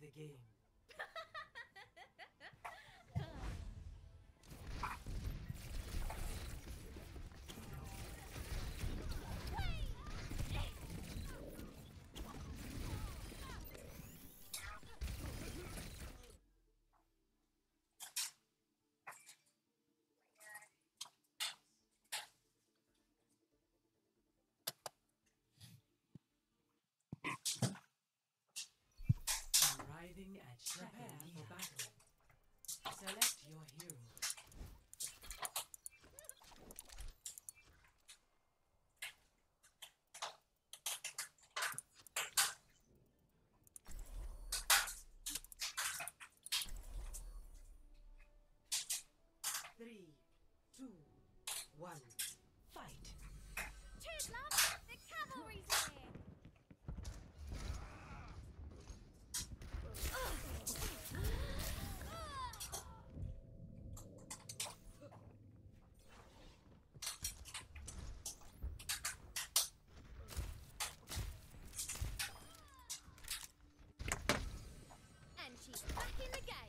the game. Arriving at prepare for battle. Select your hero. Three, two, one, fight. Cheers, love! The cavalry's here! And she's back in the game.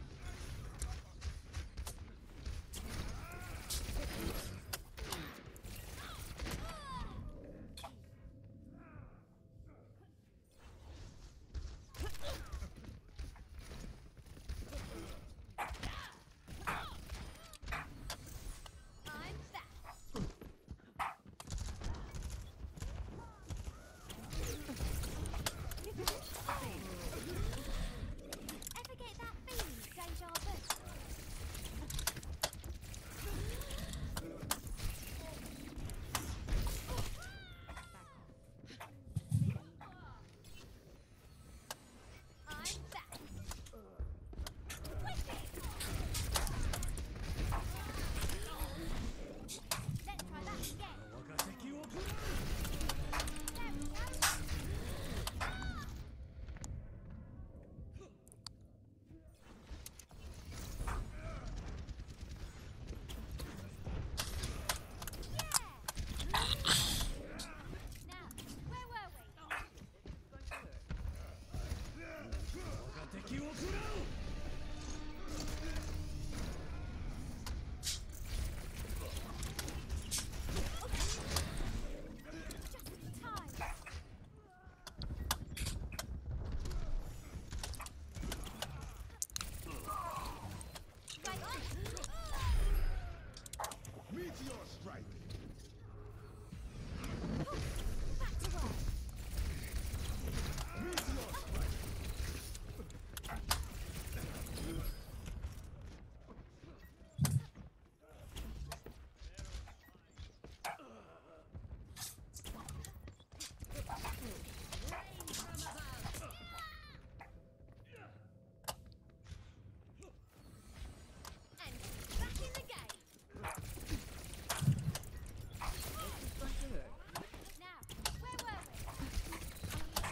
I'm back. Ever get that feeling, deja vu? I'm back. Let's try that again. There we go. Now, where were we? Just in time. Right on. Meteor strike. Back to work. Meteor strike. And she's back in the game. Now, where were we?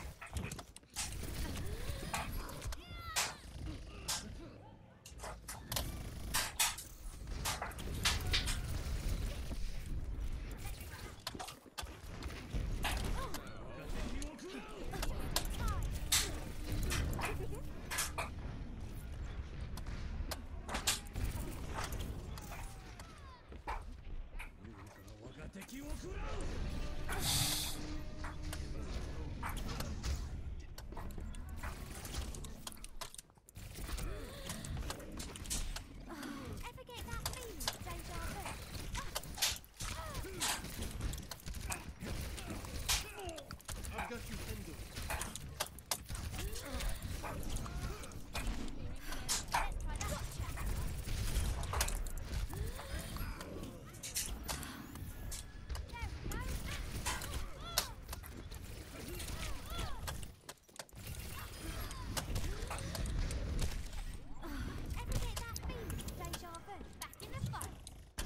Ever get that feeling, deja vu? I've got you handled. Let's try that. There we go. Ever get that feeling, deja vu? Back in the fight.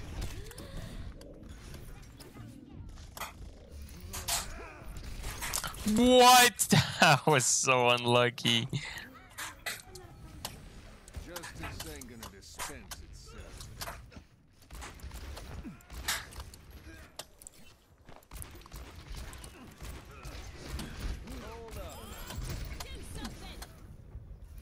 What? That was so unlucky. Justice ain't gonna dispense itself. Do something.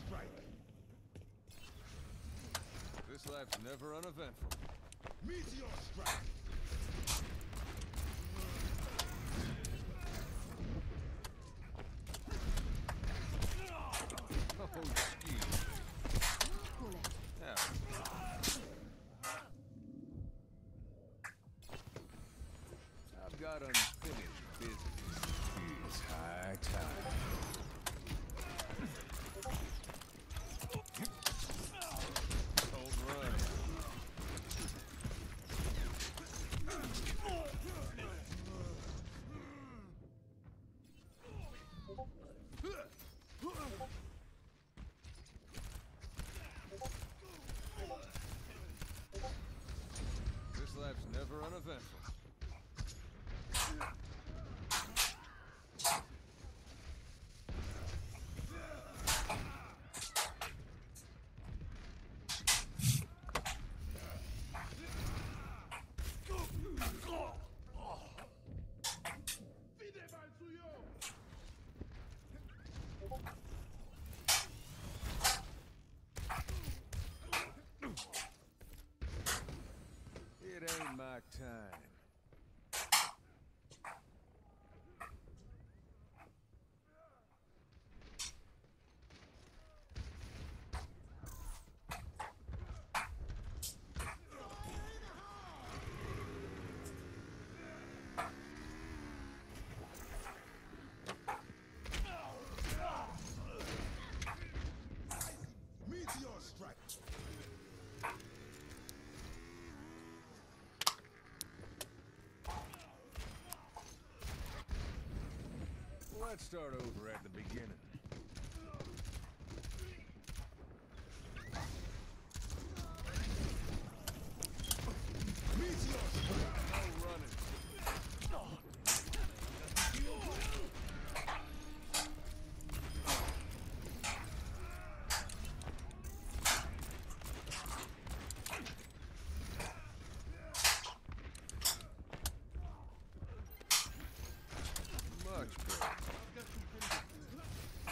strike. This life's never uneventful. Meteor strike. Oh, excuse. Yeah. I've got unfinished business. It's high time. Hold run. This life's never uneventful. It ain't my time. Meteor strike. Let's start over at the beginning. Meteor strike. No running. Much better.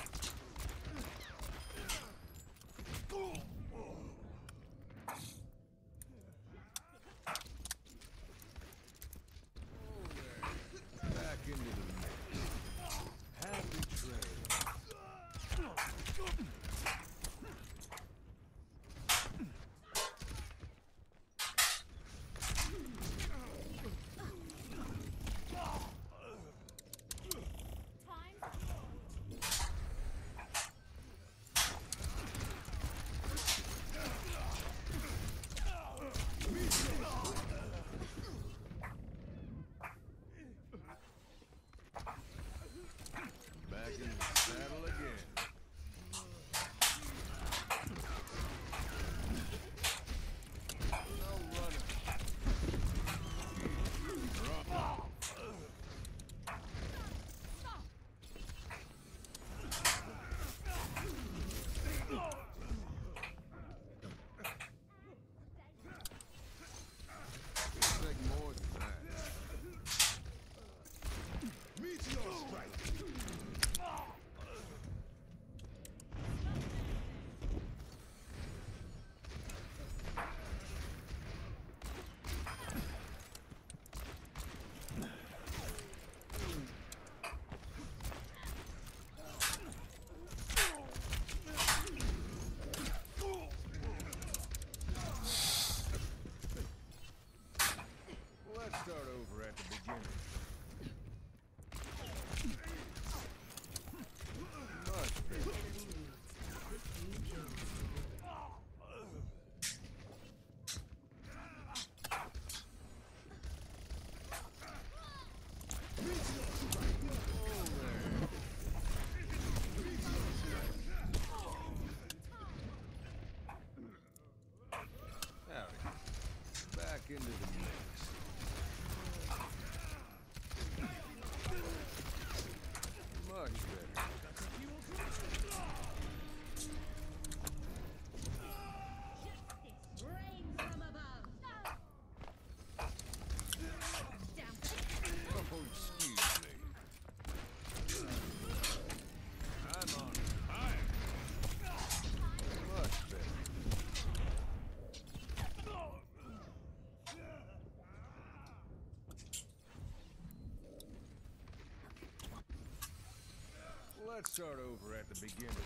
Let's start over at the beginning.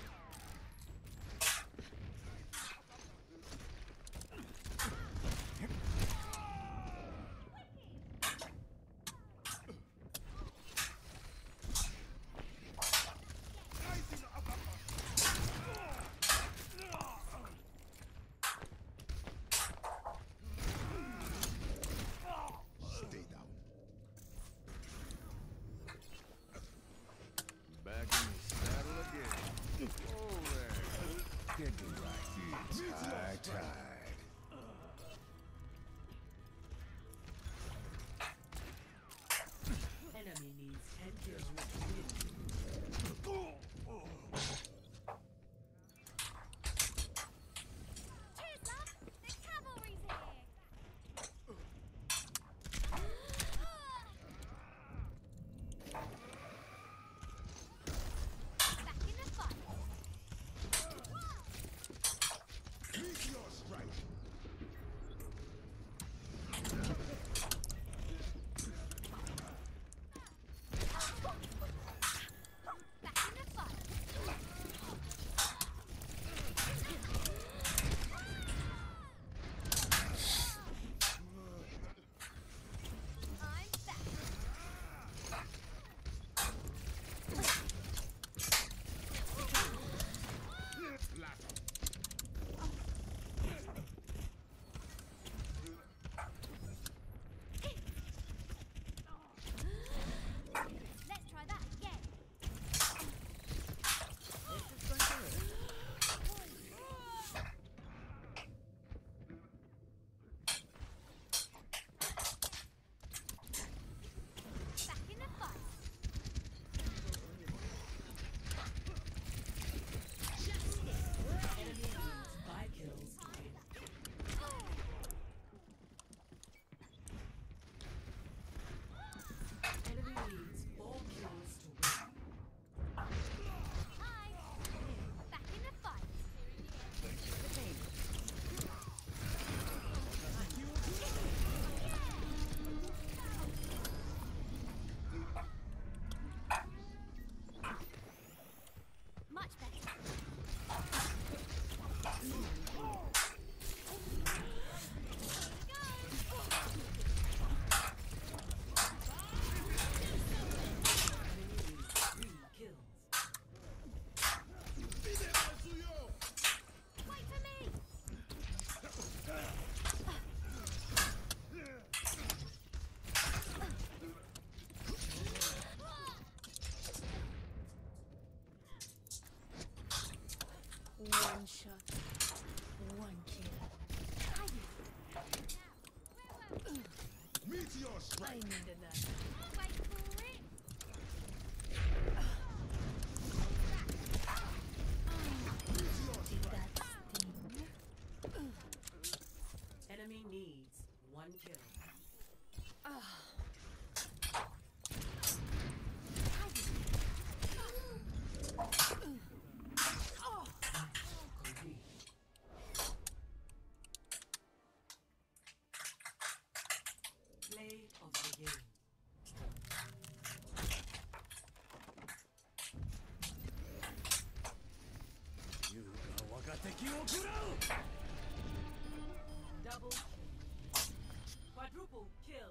Stay down. Back in the saddle again. Oh there. Get me right here. Tight, tight. Enemy needs ten kills. Cheers, love! The cavalry's here! Back in the fight! Meteor strike. Back in the fight! I'm back! Let's try that again. Back in the fight. Enemy needs five kills to win. Enemy needs four kills to win. Hi. Back in the fight. Much better. Three kills. Wait for me. One shot, one kill. Meteor I strike. needed that. Wait for it. Did that sting? Enemy needs one kill. Play of the game. Double kill. Quadruple kill.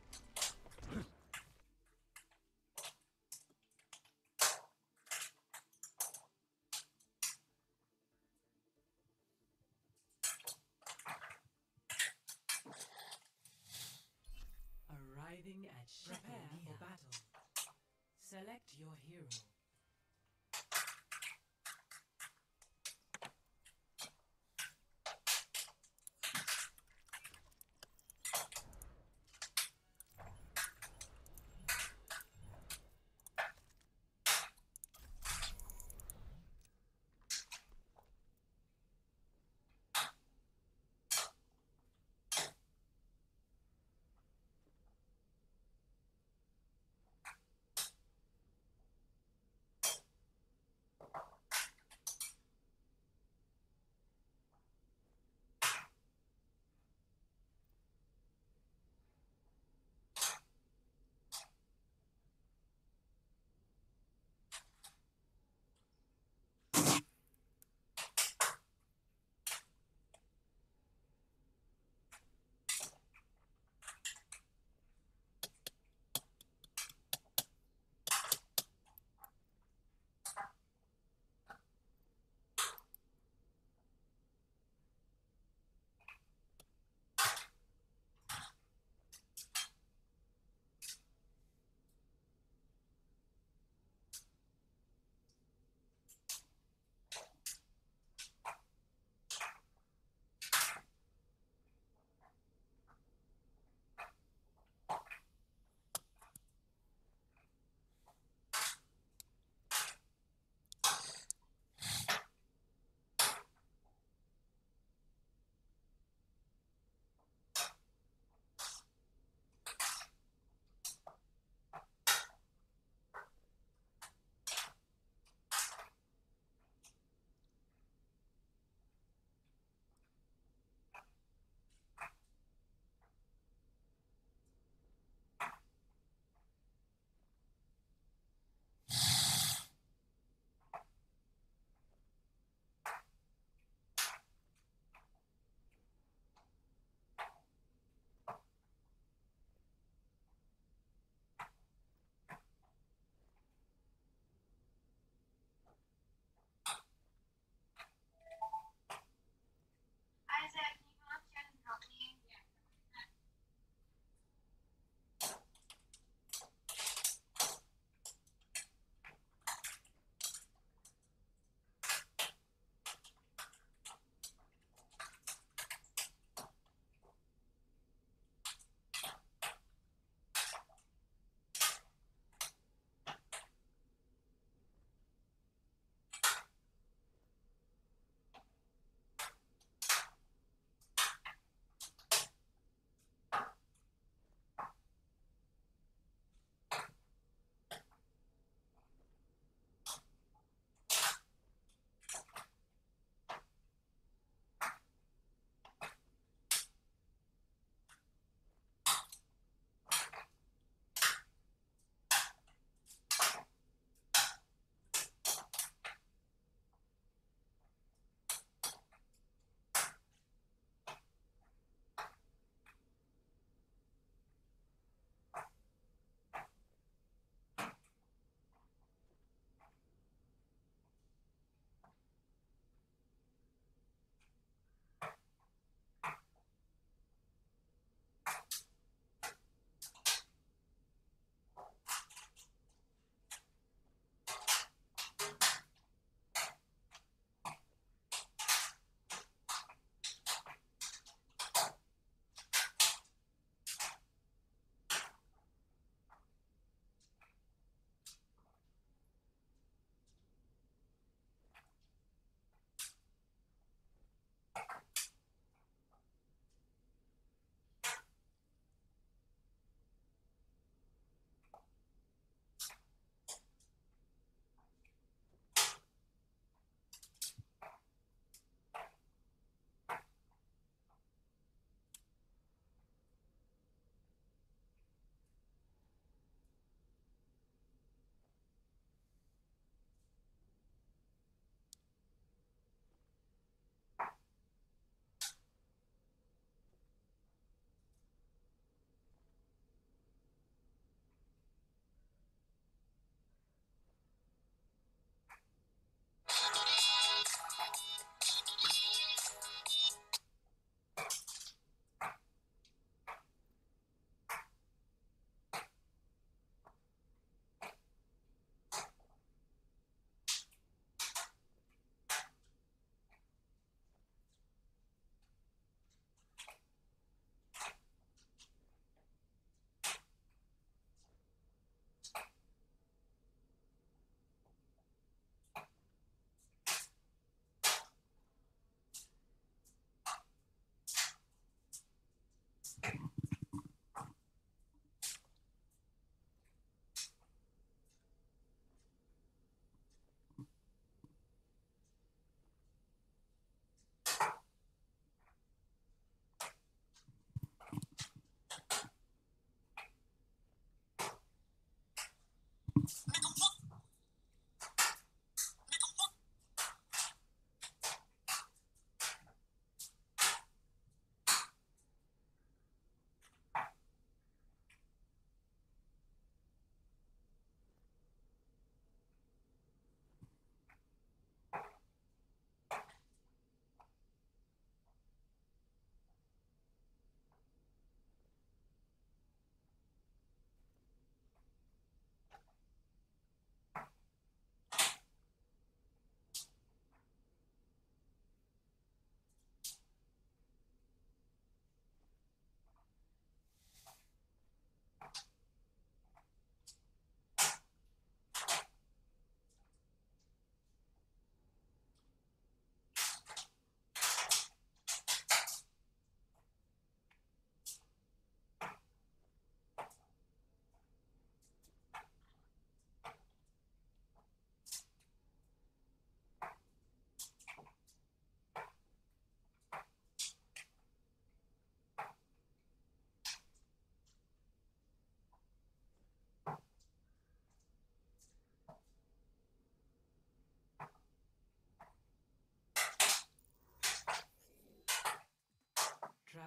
Arriving at prepare for battle. Select your hero.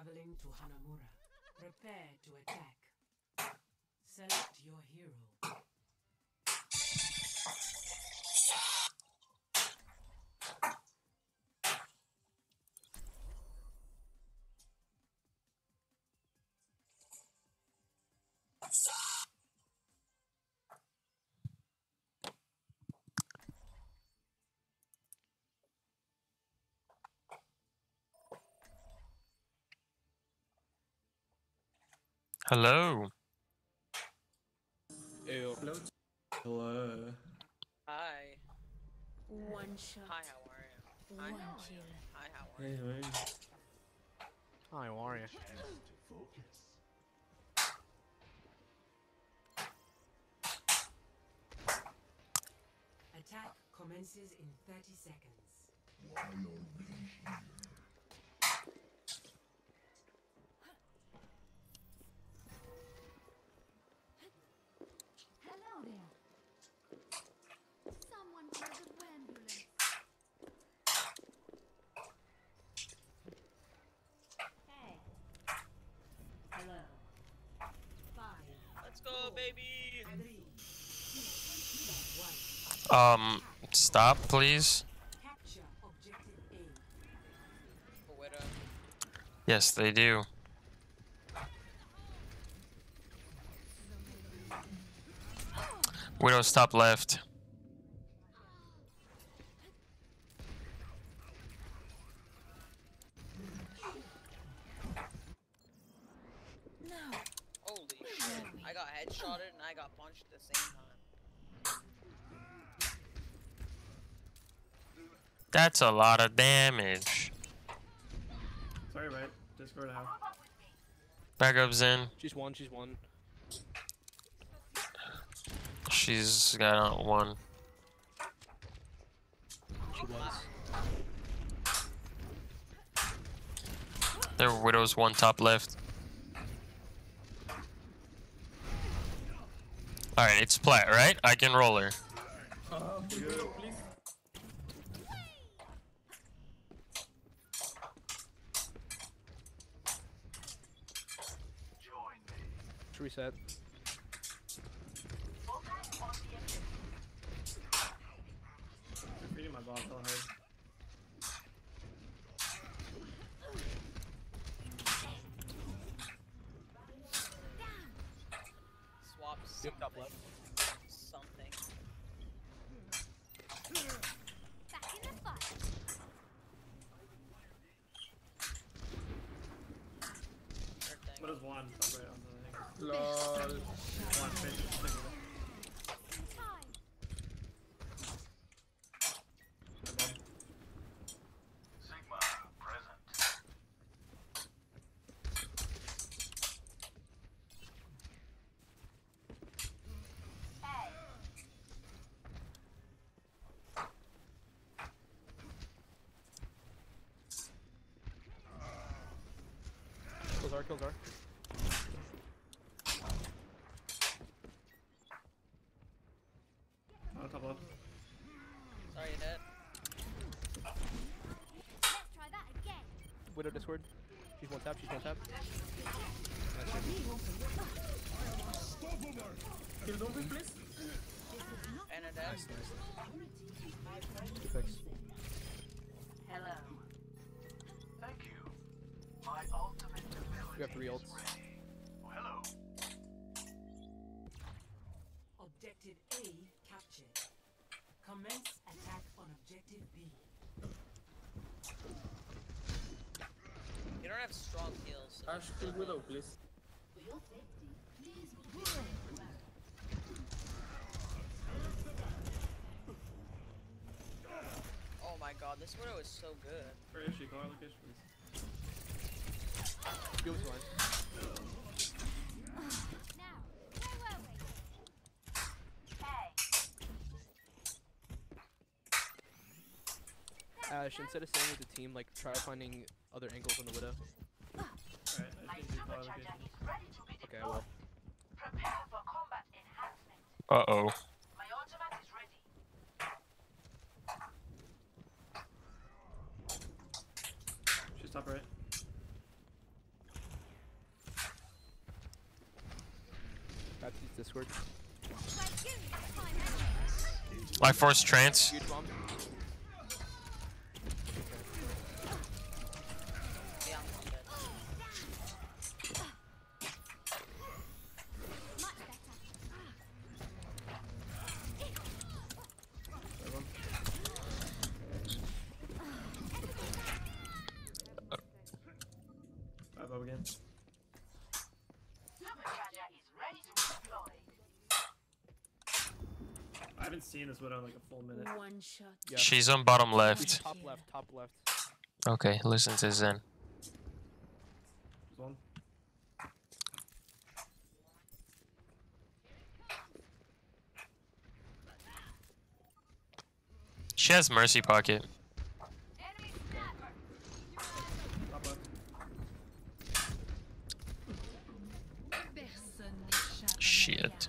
traveling to Hanamura. Prepare to attack. Select your hero. Hello. Ew. Hello. Hi. One shot. Hi, how are you? Hi, One how are you? kill. Hi, how are Hey, you? man. Hi, how are you? Attack commences in thirty seconds. Why are we here? Hello there. Someone call the ambulance. Hey. Hello. Five. Let's go, baby! Um, stop, please. Capture objective A. Widow. Yes, they do. Widow's top left. No. Holy shit. I got headshotted and I got punched at the same time. That's a lot of damage. Sorry, right? Discord out. Backup's in. She's one, she's one. She's got one. She was. Their Widow's one top left. Alright, it's Plat, right? I can roll her. Uh, please. Reset. I'm reading my boss hella hard. Swap Yep, top left. something. Back in the fight. What is one? Top right on the thing. Lol. One face. Time. Sigma present. Kills are, kills are. Oh, top left. Sorry, you're dead. Let's try that again. Widow Discord. She's one tap, she's one tap. Kill zombie, please. And a dead. Fix. Hello. Thank you. My ultimate ability. We have three ults. Oh, hello. Objective A captured. Commence attack on objective B. You don't have strong heals. So Ash, kill Widow, please. oh my god, this Widow is so good. Where is she? Go on location, please. Go this line. Now, where were we? Ash, instead of staying with the team, like, try finding other angles on the Widow. Alright, I think you go on location. Okay, I will. Uh oh. My ultimate is ready. She's top right. Discord. I forced trance. Huge bomb. Five up again. I haven't seen this Widow in like a full minute. One shot. Yeah. She's on bottom left. Top left, top left. Okay, listen to Zen. One. She has Mercy Pocket. Top left. Shit.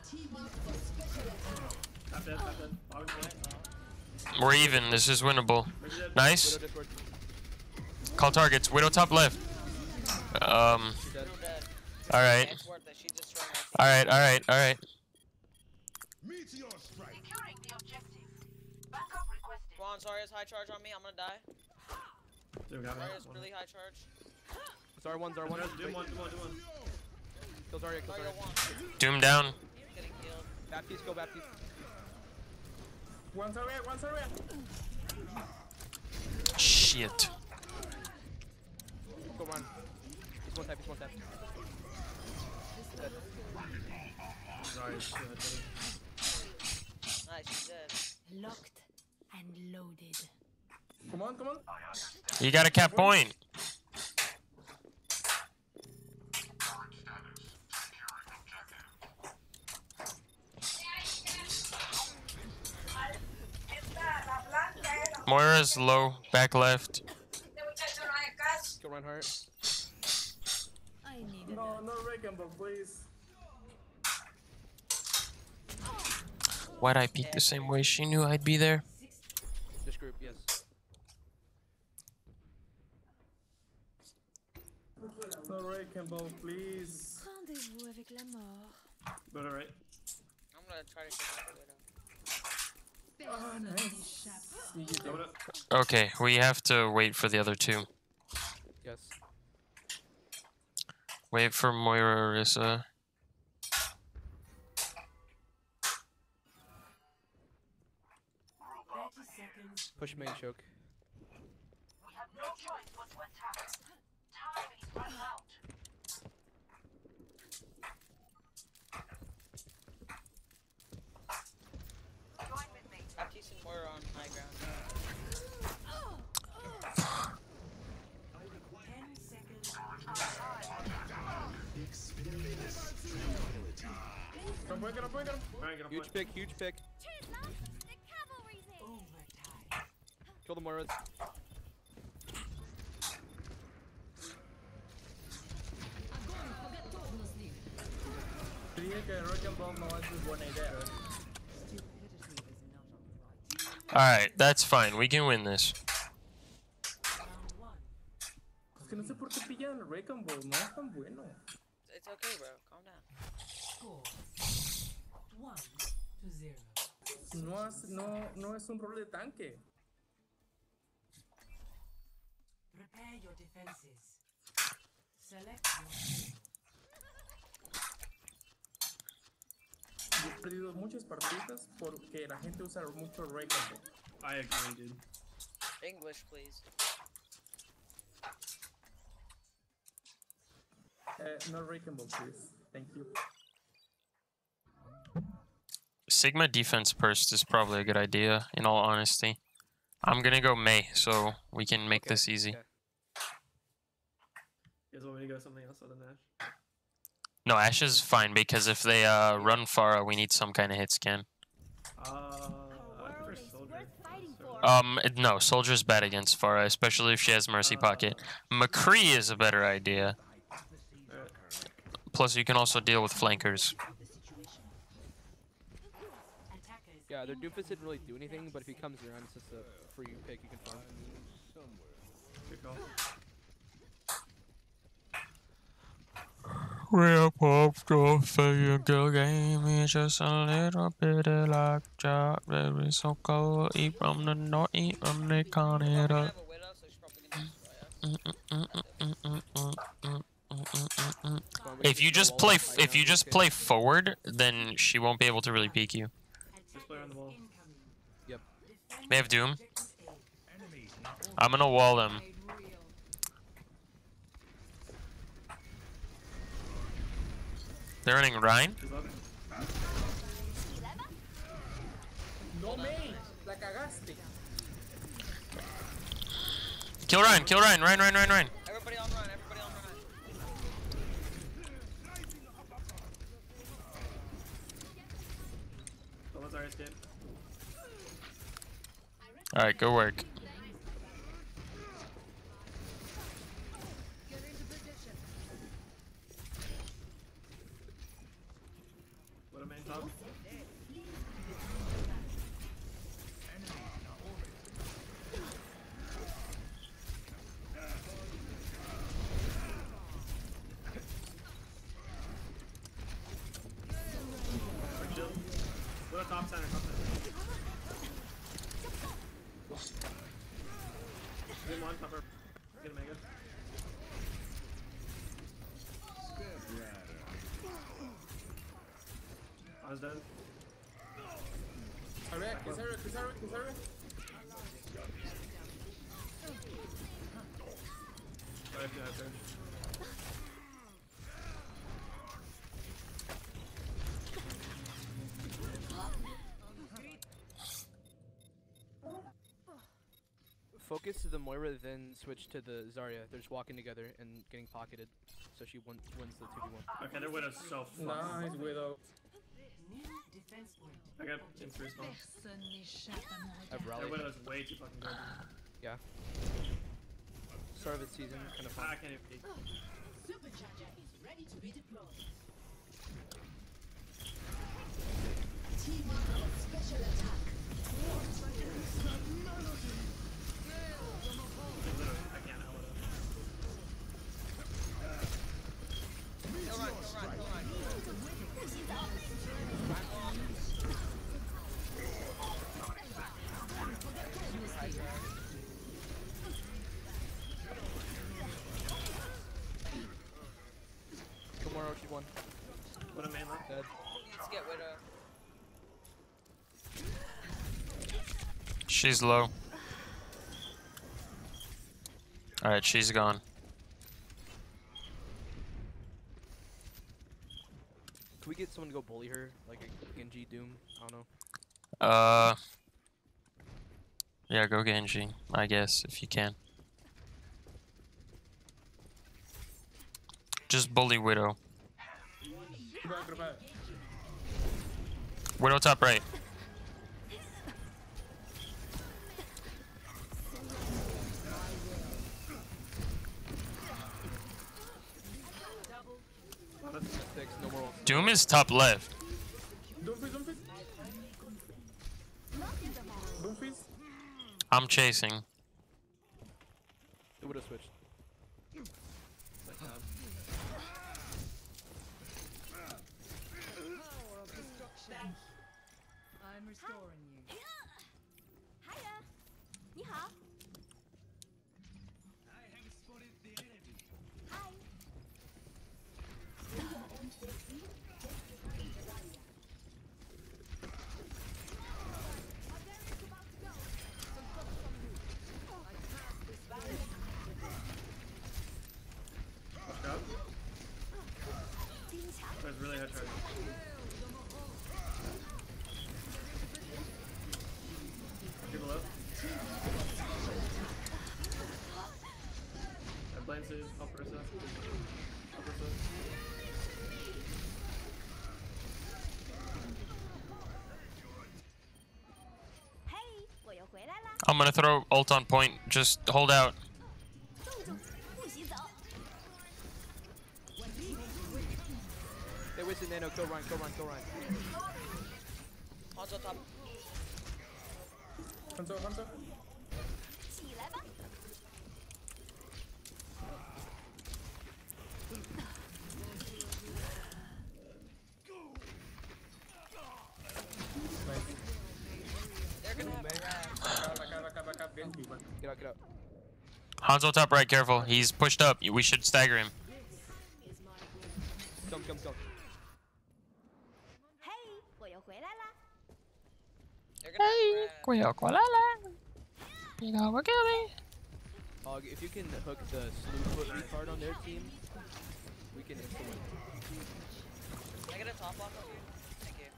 Top dead, top dead. Bottom right. We're even. This is winnable. Nice. Call targets. Widow top left. Um. All right. All right. All right. All right. Meteor strike. Come on, Zarya's high charge on me. I'm gonna die. Dude, we got me. Zarya's really high charge. Zar one, Zar one. Do one, do one, do one. Kill Zarya, kill Zarya Zarya. one. Doom down. Getting healed. Baptiste, go Baptiste. One Zarya, one Zarya. Shit. Go run. He's one tap, he's one tap. Dead. Sorry, shit, I did it. Nice, he's dead. Locked and loaded. Come on, come on. You got a cap point. Moira's low, back left. Go Reinhardt. I needed No, no Reagan, but please. Why'd I peek the same way? She knew I'd be there. This group, yes. No Reagan, but please. Rendez-vous avec la mort. But alright. I'm gonna try to take out the Widow. Oh, nice. Sneaky throw it up. Okay, we have to wait for the other two. Yes. Wait for Moira Orisa. Push main choke. We have no choice but to attack. Time is running out. Join with me. Baptiste and Moira on high ground. Get him, point, get him, point, get him. Alright, get him, Huge point. pick, huge pick. Kill the Moiras. Creía que Reagan Ball no es buena idea. Alright, that's fine. We can win this. Es que no sé por qué pillan el Reagan Ball, no es tan bueno. It's okay, bro. Calm down. Score one to zero. No, hace- no, no es un rol de tanque. Prepare your defenses. Select your hero. Yo he perdido muchas partidas porque la gente usa mucho Reagan Ball. I agree, dude. English, please. Uh, no Reagan Ball, please. Thank you. Sigma defense burst is probably a good idea, in all honesty. I'm gonna go Mei, so we can make this easy. You guys want me to go something else other than Ash? No, Ashe is fine, because if they uh, run Pharah, we need some kind of hit scan. Uh, I prefer Soldier. Um, no, Soldier's bad against Pharah, especially if she has Mercy Pocket. McCree is a better idea. Plus, you can also deal with flankers. Yeah, their Doofus didn't really do anything, but if he comes around, it's just a free pick you can farm. Good call. Real pop go for your girl game is just a little bit of like job. Baby, so cold. Eat from the north, eat from the continent. If you just play, if you just play forward, then she won't be able to really peek you. Just play on the wall. Yep. They have Doom. I'm gonna wall them. They're running Rhine. No main, la cagaste. Kill Rhine, kill Rhine, Rhine, Rhine, Rhine, Rhine. Everybody on run, everybody on run. Someone's already escaped. Alright, go work. What a main top. What a top center, top center. Get one, top her. Get a mega. I was dead. Hurry, kiss her, kiss her, kiss her. Right, yeah, okay. Focus to the Moira, then switch to the Zarya. They're just walking together and getting pocketed, so she won wins the two v one. Okay, their Widow's so fucked. Nice, Widow. I got in-three spawn. I've rallied. Their Widow's way too fucking good. Yeah. Start of the season, kind of fun. I can't even peek. Supercharger is ready to be deployed. Team special attack. I can't help it. Kill Rhine, kill Rhine, kill Rhine. Tomorrow she won. What a main left. Dead. Let's get Widow. She's low. Alright, she's gone. Can we get someone to go bully her, like a Genji Doom? I don't know. Uh. Yeah, go Genji, I guess, if you can. Just bully Widow. Widow top right. Doom is top left. I'm chasing. It would have switched. I'm restoring you. Hiya. 你好. That's really hard charge. People up. I blind save. Help Ursa. Help Ursa. I'm gonna throw ult on point. Just hold out. They wasted nano. Kill Rhine, kill Rhine, kill Rhine. Hanzo top. Hanzo, Hanzo. out, get out. Hanzo top right, careful. He's pushed up. We should stagger him. Come, come, come. Hey, cuidado con la la. You know what kill me. Uh, if you can hook the slew foot retard on their team, we can insta win. Can I get a top off of you? Thank you.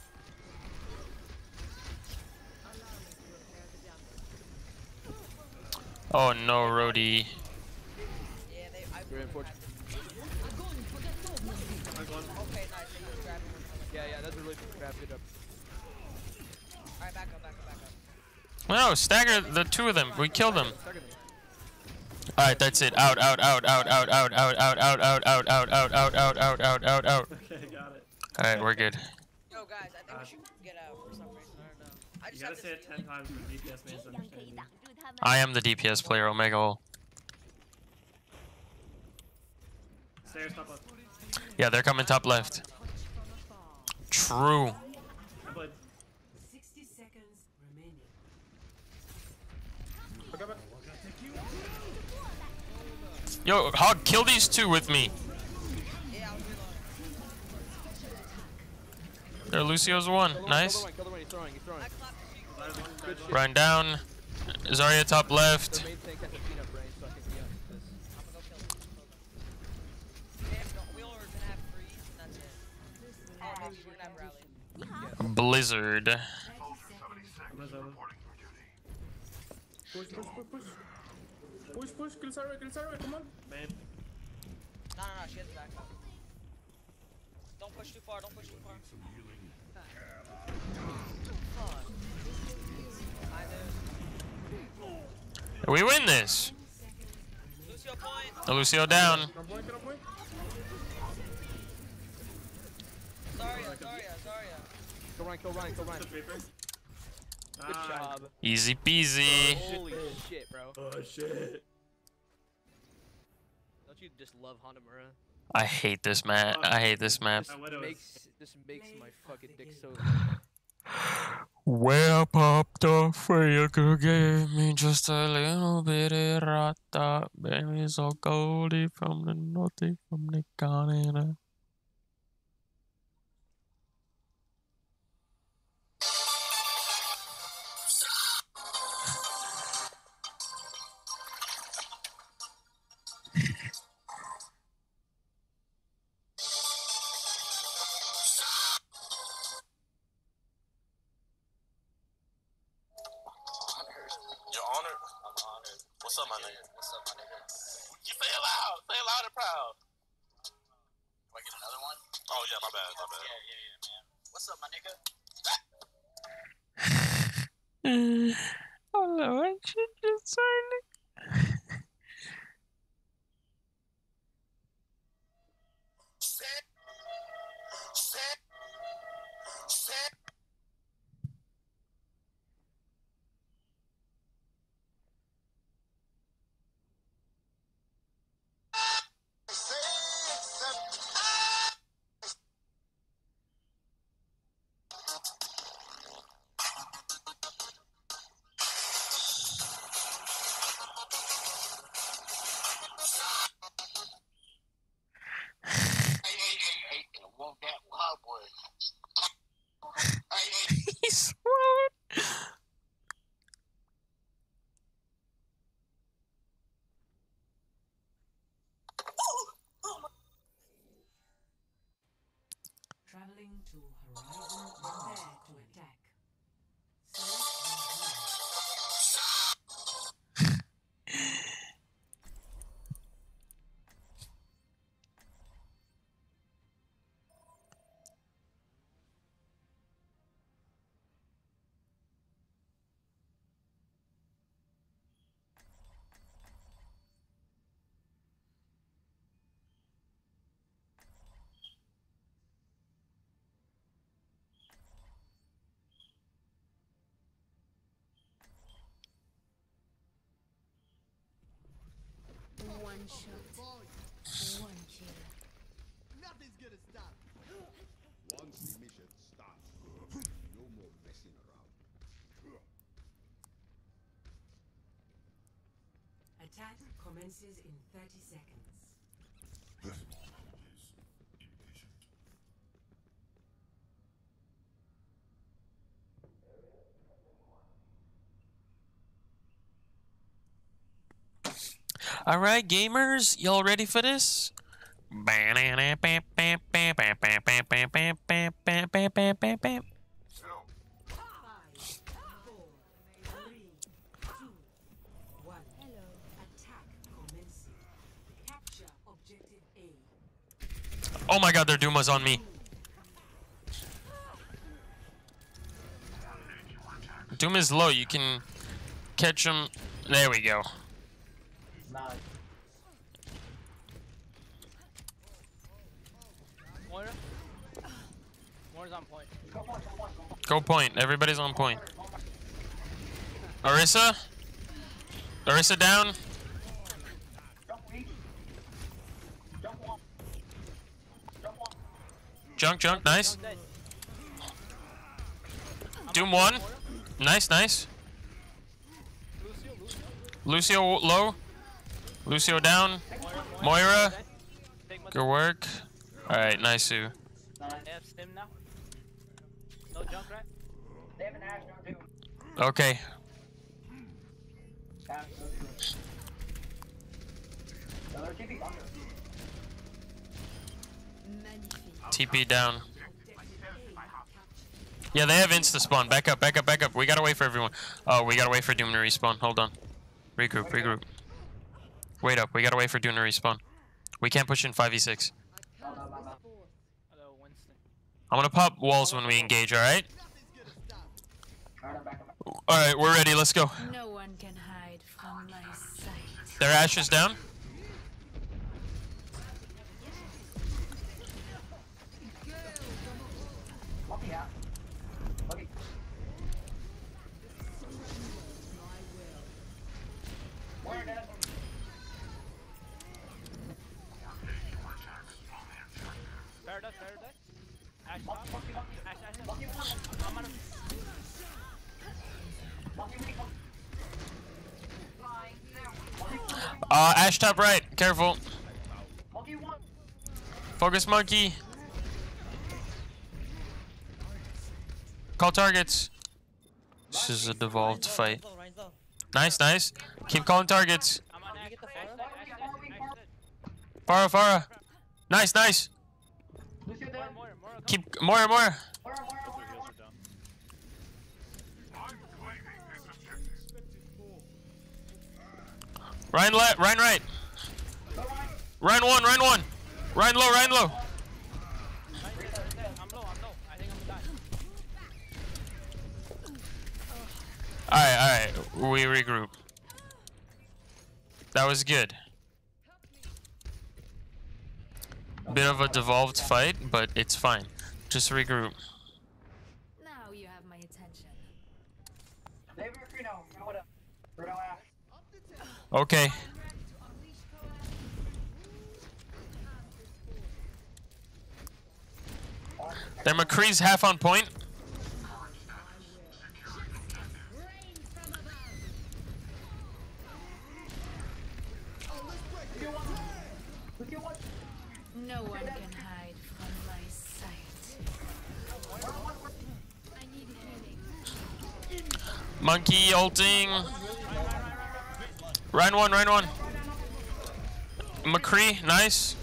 Oh no, Rhodey. Yeah, they. I You're in fortune. Okay, nice. They just grabbed me. Yeah, yeah, that's a really good grab. Good job. Alright, back up, back up, back up. No, stagger the two of them. We killed them. Alright, that's it. Out, out, out, out, out, out, out, out, out, out, out, out, out, out, out, out, out, out, out. Okay, got it. Alright, we're good. Yo, guys, I think we should get out for some reason. I don't know. I You just gotta have say this it ten times for D P S mains to understand you. I am the D P S player, Omega Hole. Stairs, top left. Yeah, they're coming top left. True. I played. sixty seconds remaining. Back up, back. Yo, Hog, kill these two with me. There, Lucio's one. Nice. Kill the one, he's throwing, he's throwing. Good shit. Run down. Zarya top left. Their main tank has a peanut brain, so I can be on this. I'm gonna go kill them. Damn, no, we are gonna have freeze, and that's it. Oh, maybe we're gonna have rally. Blizzard. I'm gonna zone. Push, push, push, push. Push, push, kill Sarah, kill Sarah, come on. Man. No, no, no, she has the back. Don't push too far, don't push too far. We win this. Lucio point. Lucio down. Get on point, get on point. Zarya, Zarya, Zarya. Kill Ryan, kill Ryan, kill Ryan. Good Ah. job. Easy peasy. Holy shit, bro. Oh shit. Don't you just love Hanamura? I hate this map. I hate this map. This makes, this makes my fucking dick so Where popped off where you could give me just a little bitty rata. Baby, so goldy from the naughty from the Canada. You're honored? I'm honored. What's up, my nigga? What's up, my nigga? You say it loud. Say it loud and proud. Do I get another one? Oh, yeah, my bad, my bad. Yeah, yeah, yeah, man. What's up, my nigga? Oh, Lord, she just silent. Sit. Sit. Sit. He swallowed. Traveling to horizon, prepare to attack. Select your One shot. One kill. Nothing's gonna stop. Once the mission starts, no more messing around. Attack commences in thirty seconds. That is impatient. All right, gamers, y'all ready for this? Oh my god, their Duma's on me. Doom is low, you can catch him. There we go. Moira? Moira's on point. Go point, everybody's on point. Orisa? Orisa down. Junk, junk, nice. Doom one. Nice, nice. Lucio low. Lucio down. Moira. Good work. Alright, nice, Sue. They have stim now. No junk, right? They have an Ash, no Doom. Okay. T P down. Yeah, they have insta spawn. Back up, back up, back up. We gotta wait for everyone. Oh, we gotta wait for Doom to respawn. Hold on. Regroup, regroup. Wait up. We gotta wait for Doom to respawn. We can't push in five v six. I'm gonna pop walls when we engage, alright? Alright, we're ready. Let's go. No one can hide from my sight. Their Ashe is down. Paradise, Paradise. Ash, Ash, Ash, I'm on him. Uh, Ashe top right. Careful. Focus monkey. Call targets. This is a devolved fight. Nice, nice. Keep calling targets. Farah, Farah. Nice, nice. Keep more, more. Ryan left, Ryan right. Ryan one, Ryan one. Ryan low, Ryan low. Alright, alright. We regroup. That was good. Bit of a devolved fight, but it's fine. Just regroup. Now you have my attention. Okay. Their McCree's half on point. No one can hide from my sight. I need healing. Monkey ulting. Ryan one, Ryan one. McCree, nice.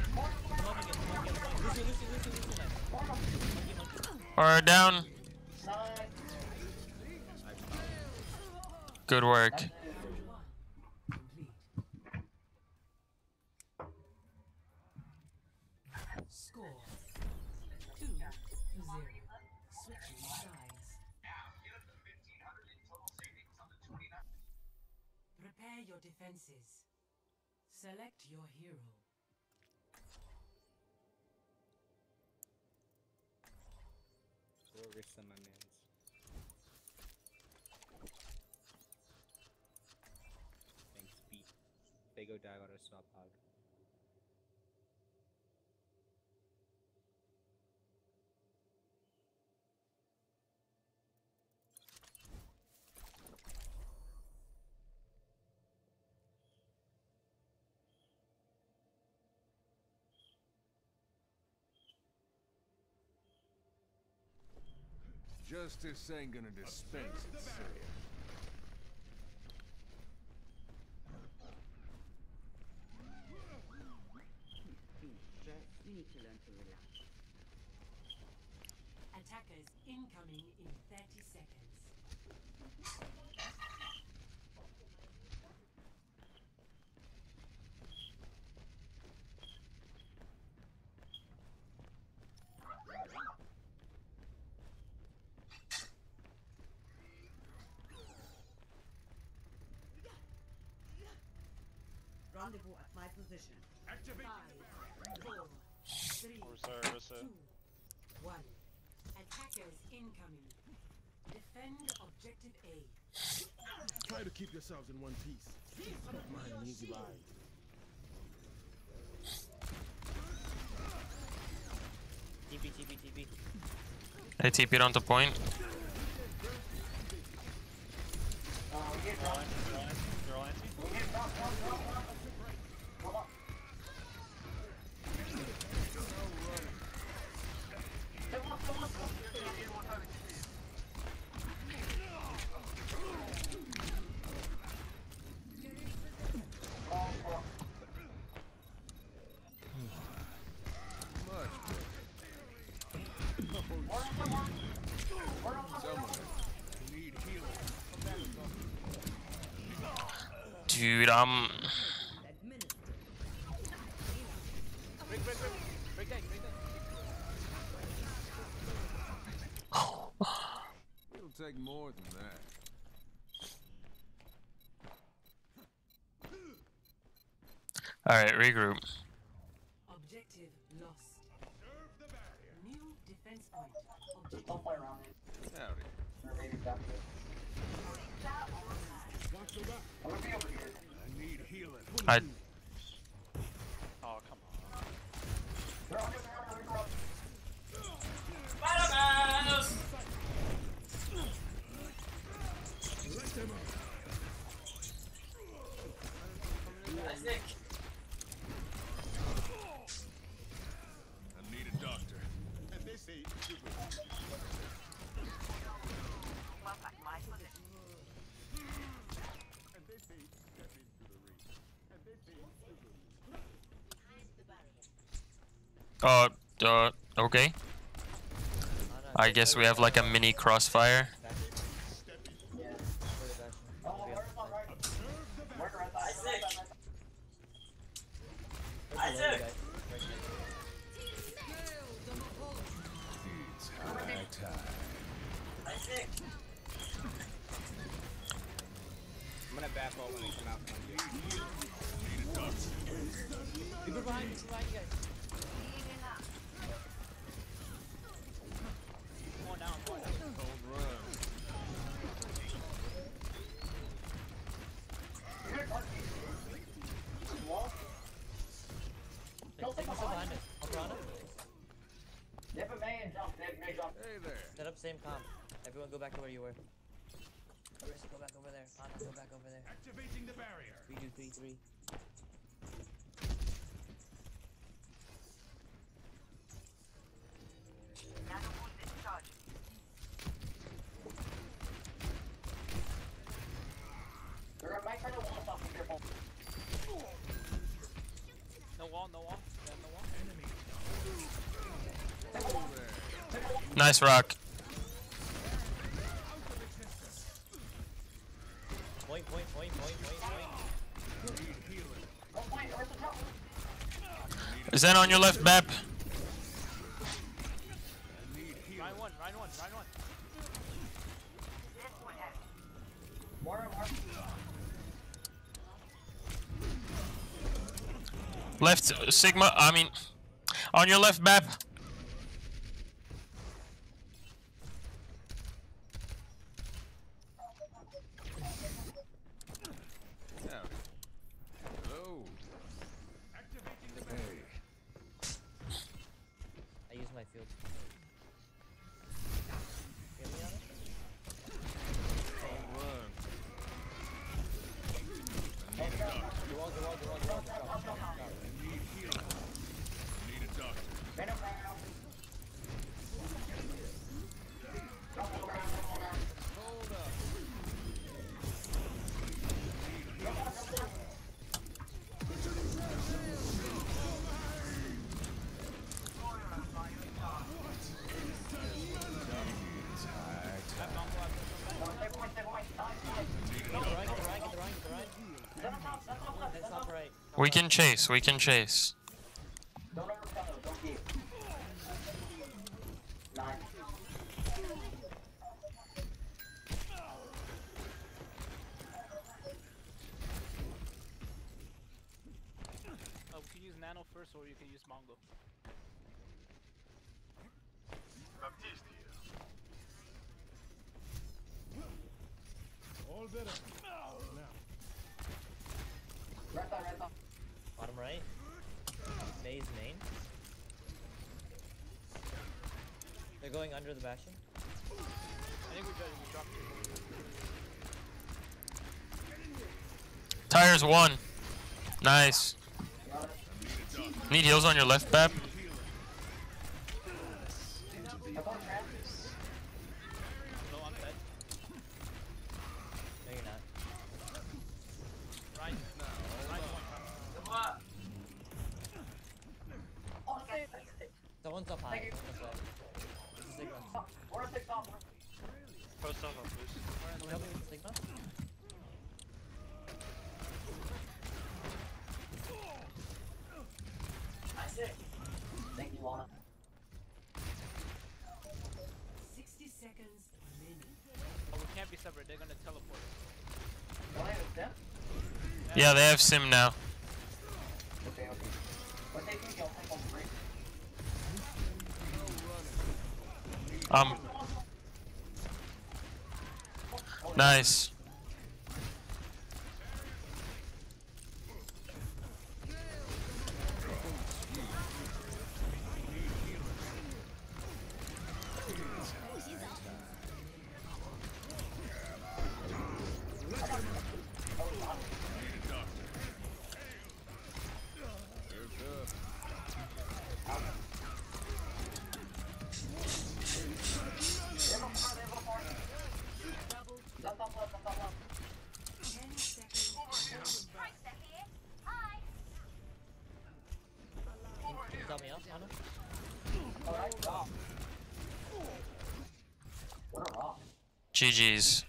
Or down. Good work. Score two to zero. Switching sides. Prepare your defenses. Select your hero. Orisa, my mans. Thanks, beat. Fago die got a swap out. Justice ain't gonna dispense itself. You need to learn to relax. Attackers incoming in thirty seconds. Rendezvous at my position. Activate. Five, four, three, Orisa, Orisa. two, one. Attackers incoming. Defend objective A. Try to keep yourselves in one piece. I don't mind an easy ride. T P, T P, T P. They T P'd onto point. Dude, I'm... Break, break, break. Break that, break that. It'll take more than that. Alright, regroup. Objective lost. New defense point. Objective. Don't play around it. Howdy. I'm gonna be over here. I need healing. I... Oh, come on. Bananas! That's Nick. I need a doctor. And they say And they say step into the ring. And they say Uh, uh, okay. I guess we have like a mini crossfire. Isaac! It's high time. Isaac! I'm gonna back out when they come out. Need a doctor. People behind you, behind you guys. Come on down, come on down. Don't run. Don't take behind it. I'll run it. Dip a man, jump, dip, man, jump. Hey there. Set up same comp. Everyone go back to where you were. Arisa, go back over there. Anna, go back over there. activating the barrier. Three, two, three, three. There are might try to wall off, be careful. No wall, no wall. Yeah, no wall. Nice rock. Point, point, point, point, point, point. One point, where's the top? Zen on your left, Bap. Ryan one, Ryan one, Ryan one. More and more. Left, uh, Sigma, I mean... On your left, Bap. Howdy. Hello. Activating the Hey. I use my field. Hear me on it? Don't run. Go on, go on, go on, go on, go on. I need healing. I need a doctor. Venom, We can chase, we can chase. Oh, we can use Nano first, or you can use Mongo. All better. Now. Bottom right. Maze main. They're going under the bastion. I think we tried we dropped it. Tires one. Nice. Need heals on your left, Bab. No, I'm dead. No, you're not. Right. Right. Someone's up high. Someone's up. This is Sigma. Post off on boost. Can we help you with Sigma? Thank you, Lana. Sixty seconds remaining. Oh, we can't be separate. They're gonna teleport. Yeah, they have sim now. Okay, okay. What they think you'll take on break? Um. Nice. Got me up, Anna? G G's.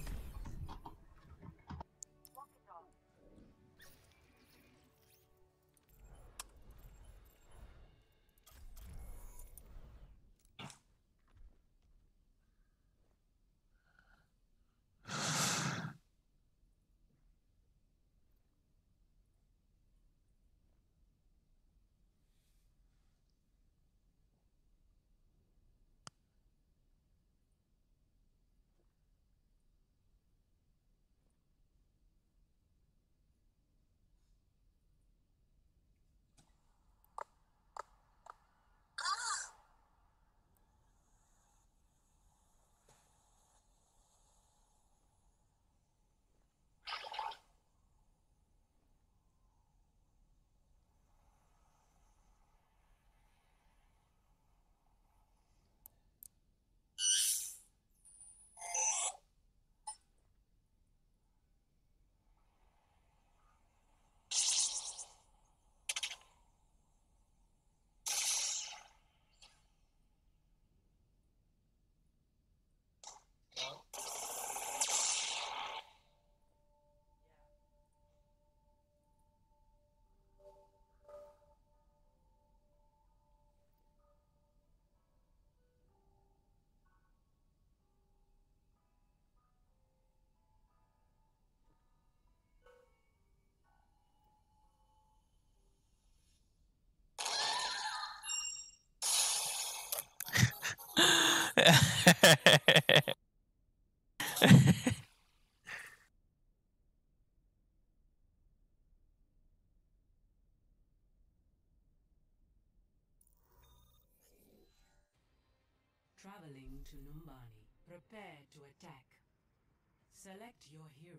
Traveling to Numbani. Prepare to attack. Select your hero.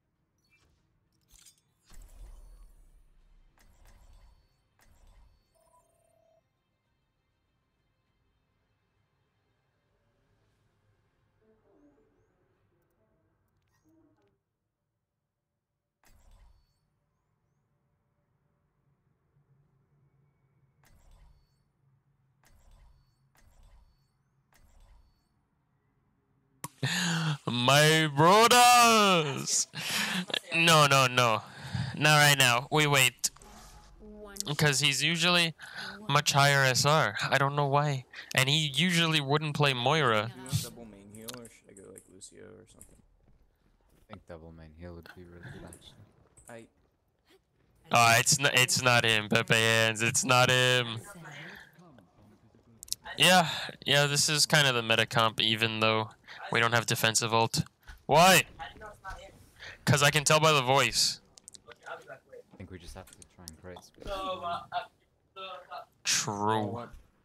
My brothers! No, no, no. Not right now. We wait. Because he's usually much higher S R. I don't know why. And he usually wouldn't play Moira. Do you want double main heal, or should I go like Lucio or something? I think double main heal would be really good actually. I. Oh, it's not. It's not him, Pepe Hands. It's not him. Yeah, yeah. This is kind of the meta comp, even though we don't have defensive ult. Why? Cause I can tell by the voice. I think we just have to try and create space. True.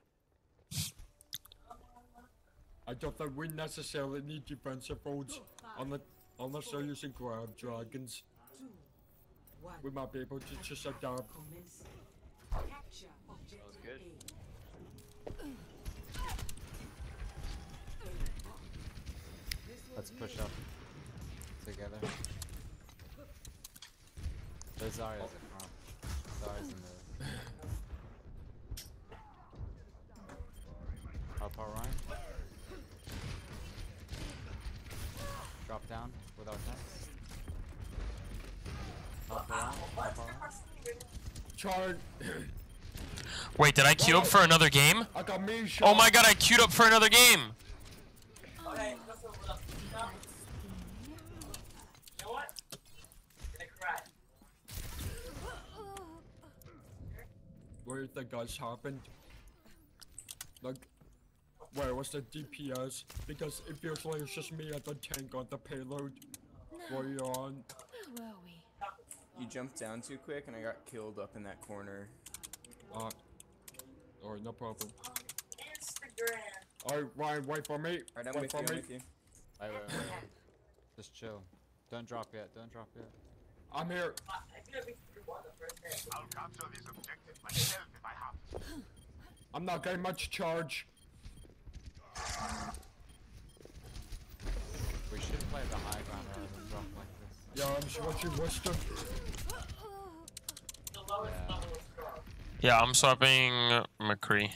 I don't think we necessarily need defensive ults unless, unless they're using grab dragons. We might be able to just adapt. Sounds good. Let's push up together. There's Zarya's at front. Zarya's in the... Up our Ryan. Drop down without text. Up around, up around. Chard. Wait, did I queue up for another game? I got me Oh my god, I queued up for another game! What do you think guys happened? Like, where was the D P S? Because it feels like it's just me at the tank on the payload. What are you on? Where were we? You jumped down too quick, and I got killed up in that corner. Uh, alright, no problem. Alright, Ryan, wait for me. Alright, I'm wait with for you, I'm me. with you. Wait, wait, wait, wait. Just chill. Don't drop yet, don't drop yet. I'm here. I'll capture this objective myself if I have to. I'm not getting much charge. We should play the high ground rather than drop like this. Yeah, I'm switching wisdom. Yeah. Yeah, I'm swapping McCree.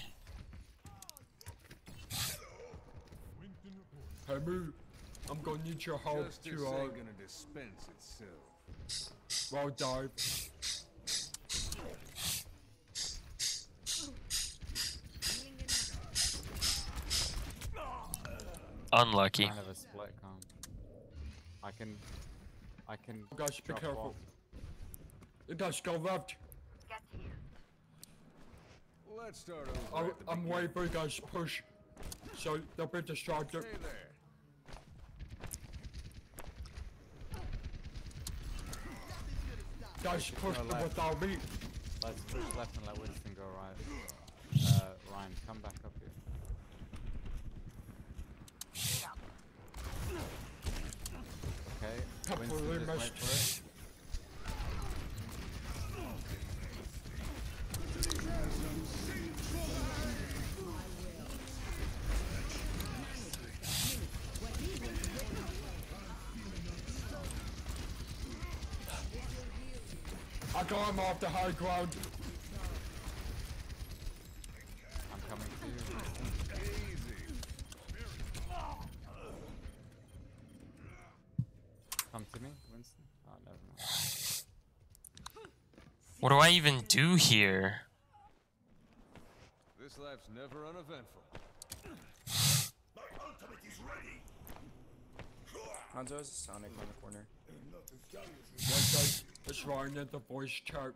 Hey, Moo, I'm gonna need your help Justice to, uh, ain't gonna dispense itself. well dive. Unlucky. Kind of a split comp. I can... I can... Guys, be drop careful. off. You guys go left. Let's start over I'm, at the I'm beginning. waiting for you guys to push. So they'll be distracted. Hey there. Guys, push Go them left. without me. Let's push left and let Winston go right. Uh, Ryan, come back up here. Okay, Completely Winston, just wait missed. for it. I got him off the high ground. I'm coming to you. Come to me, Winston. Oh, never mind. What do I even do here? This life's never uneventful. My ultimate is ready. Hanzo has a Sonic on the corner. One guys, it's Ryan at the voice chat.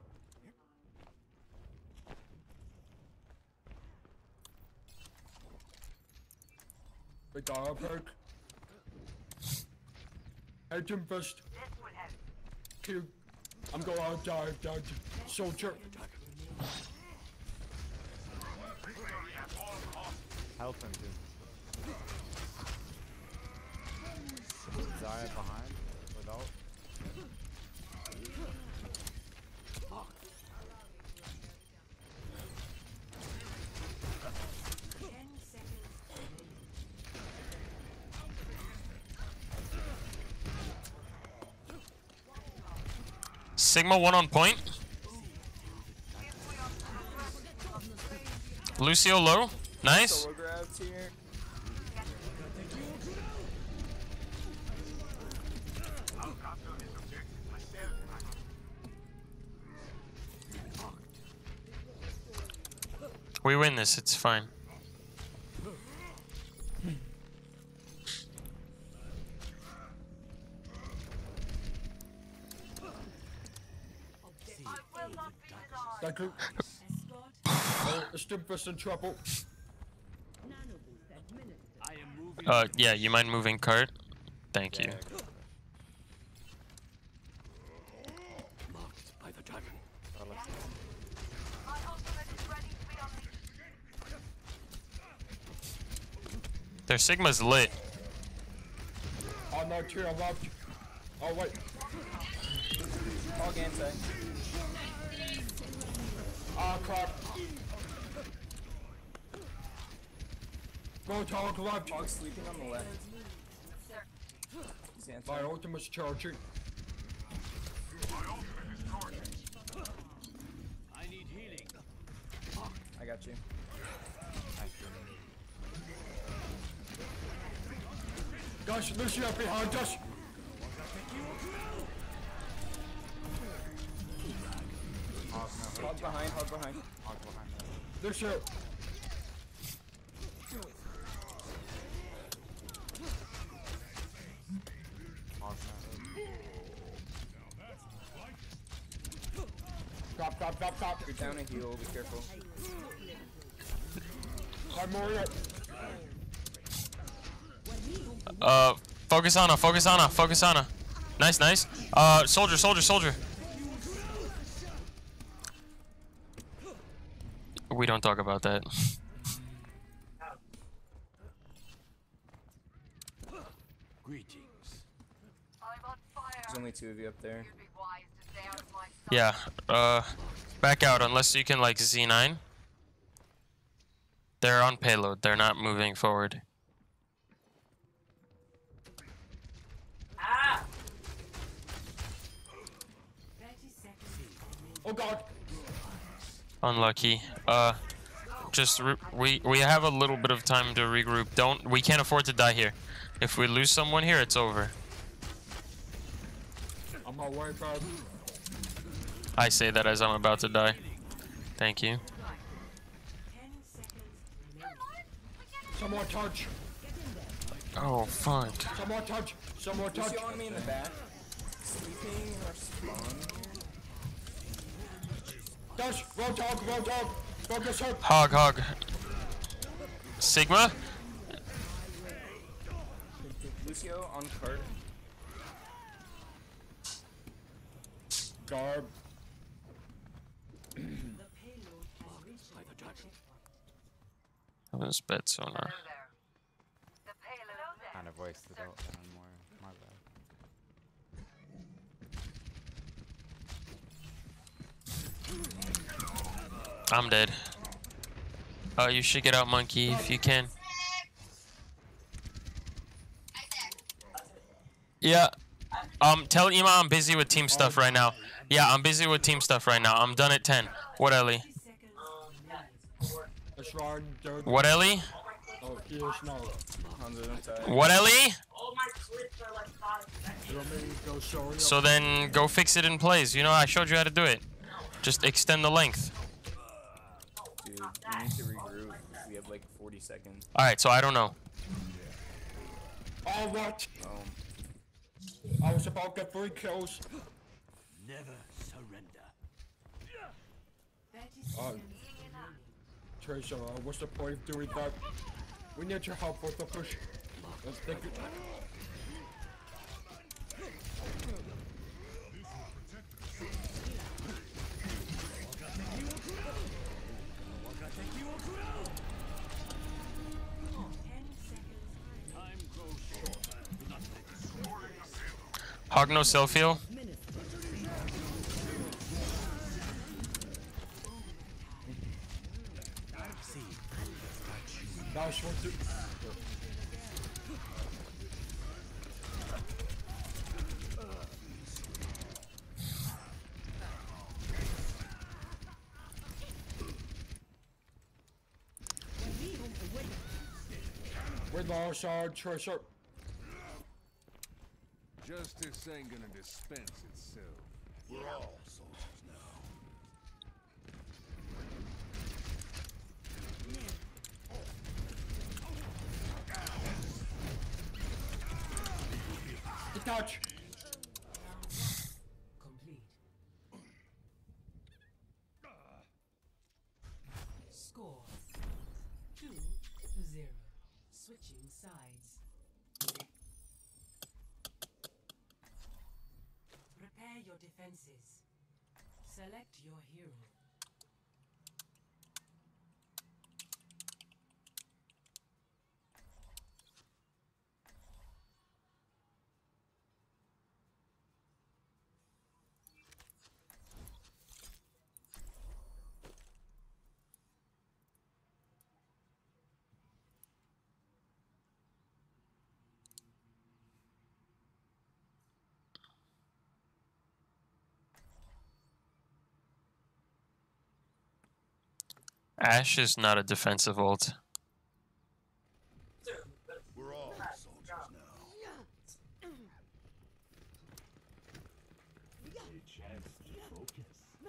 We got a perk. Agent Fist. Q. I'm going out dive down to soldier. Help him, dude. Zarya behind, with ult. Sigma one on point. Lucio low. Nice. Solo grabs here. We win this. It's fine. Thank you. Oh, Stimpus in trouble. Uh, yeah, you mind moving cart? Thank you. Marked by the dragon. Their Sigma's lit. Oh no, two are left. Oh wait. Hog anti. Ah crap. Go Hog left. Hog sleeping on the left. He's anti. My ultimate's charging. I need healing. I got you. Guys, Lucia behind us. Hog behind, hog behind. Hog behind. Lucia. Hog Drop, drop, drop, drop. You're down a heal, be careful. I'm Moria. Uh, focus on her, focus on her, focus on her. Nice, nice. Uh, soldier, soldier, soldier. We don't talk about that. Greetings. There's only two of you up there. Yeah, uh, back out unless you can like Z nine. They're on payload, they're not moving forward. Oh god. Unlucky. Uh, just re we we have a little bit of time to regroup. Don't we can't afford to die here. If we lose someone here, it's over. I'm on my way, bud. I say that as I'm about to die. Thank you. Some more touch. Oh fuck. Some more touch. Some more touch. Lucio on me in the back. Sleeping or spawn here? Dash, roll dog, roll dog. Focus up. Hog, hog. Sigma? Lucio on cart. Garb. That was bad sonar. Kind of wasted out on more. My bad. I'm dead. Uh, you should get out, monkey, if you can. Yeah. Um, tell Ima I'm busy with team stuff right now. Yeah, I'm busy with team stuff right now. I'm done at ten. What, Ellie? What, Ellie? Oh, he is now. What, Ellie? You want me to go show you? So then go fix it in plays. You know, I showed you how to do it. Just extend the length. Dude, we need to regroup. We have like forty seconds. Alright, so I don't know. Oh, what? Um, I was about to get three kills. Never surrender. Uh, Tracer, uh, what's the point of doing that? We need your help with the push. Let's take it. Hog no self heal. Nice one, dude. We lost our treasure. Justice ain't gonna dispense itself. We're all soldiers now. touch. Complete. Score two to zero. Switching sides. Prepare your defenses. Select your hero. Ashe is not a defensive ult. We're all soldiers now. A chance to focus.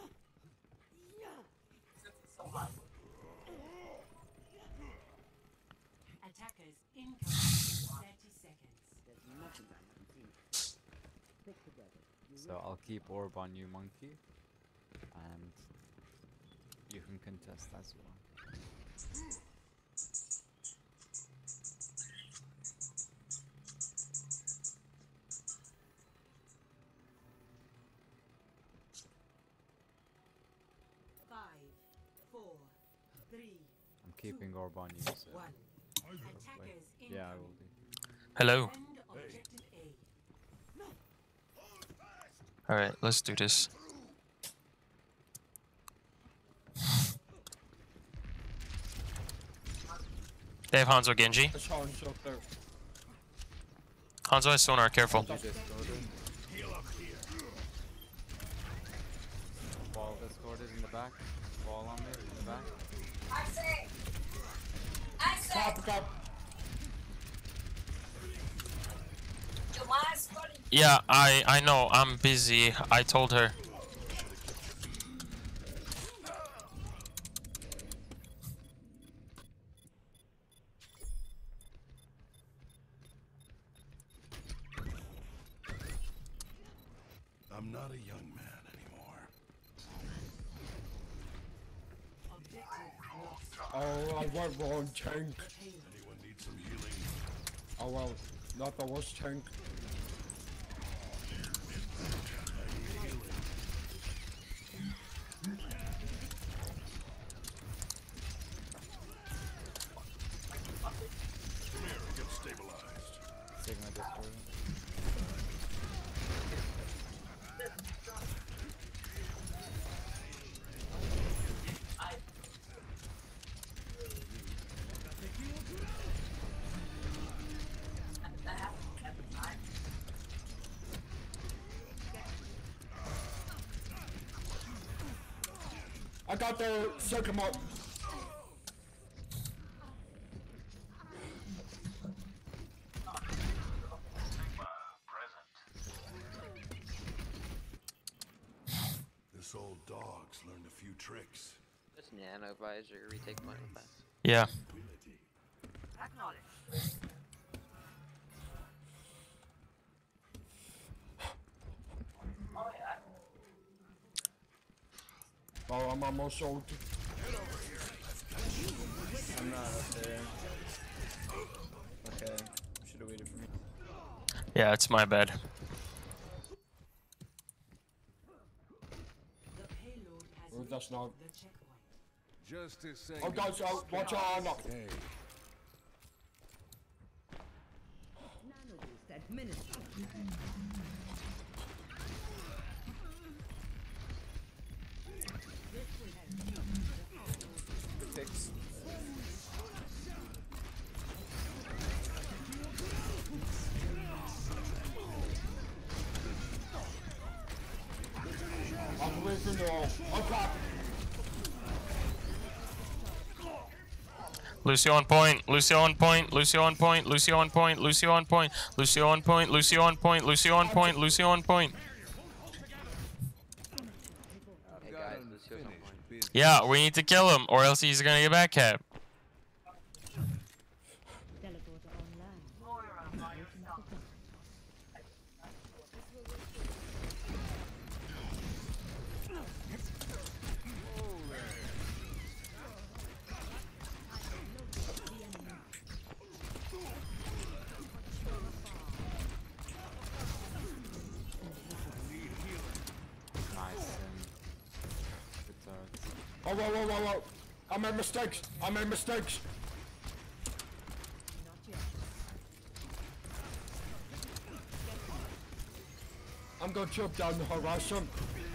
Attackers incoming. thirty seconds. There's nothing I haven't seen. Stick together. You So I'll keep orb on you, monkey, and you can contest as well. Five, four, three, I'm keeping orb on you. So. one. Wait. Attackers Yeah, I will do. Hello. Defend objective A. All right, let's do this. They have Hanzo Genji. That's Hanzo there. Hanzo has sonar, careful. Ball discorded in the back. Ball on me in the back. I say. I say. Top, top. Your mind's funny. Yeah, I I know. I'm busy. I told her. I'm not a young man anymore. Oh, I went wrong tank. Anyone need some healing? Oh well, not the worst tank. Come here, get stabilized. Sigma discorded. I got the circle up. This old dog's learned a few tricks. This nano visor retake money fast. Yeah. Oh, I'm almost sold. I'm not up there. Okay, should have waited for me. Yeah, it's my bad. Oh, that's not. Just a second. Oh, guys, oh, watch out, I'm not. Hey. Nanoboost administered. Good picks. I'm away from the wall. I'm back. Lucio on point. Lucio on point. Lucio on point. Lucio on point. Lucio on point. Lucio on point. Lucio on point. Lucio on point. Lucio on point. Hey guys, Lucio's on point. Yeah, we need to kill him, or else he's gonna get back cap. whoa, whoa, whoa, whoa. I made mistakes. I made mistakes. I'm gonna jump down the horizon.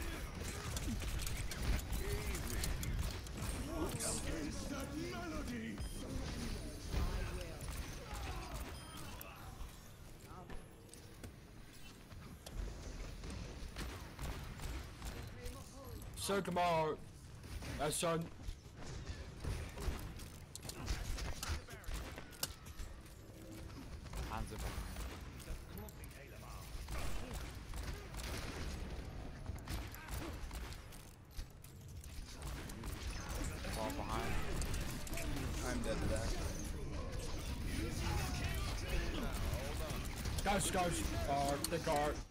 Sigma, uh, son. Hands up. Fall behind. I'm dead to that. Guys, guys, uh, the guard.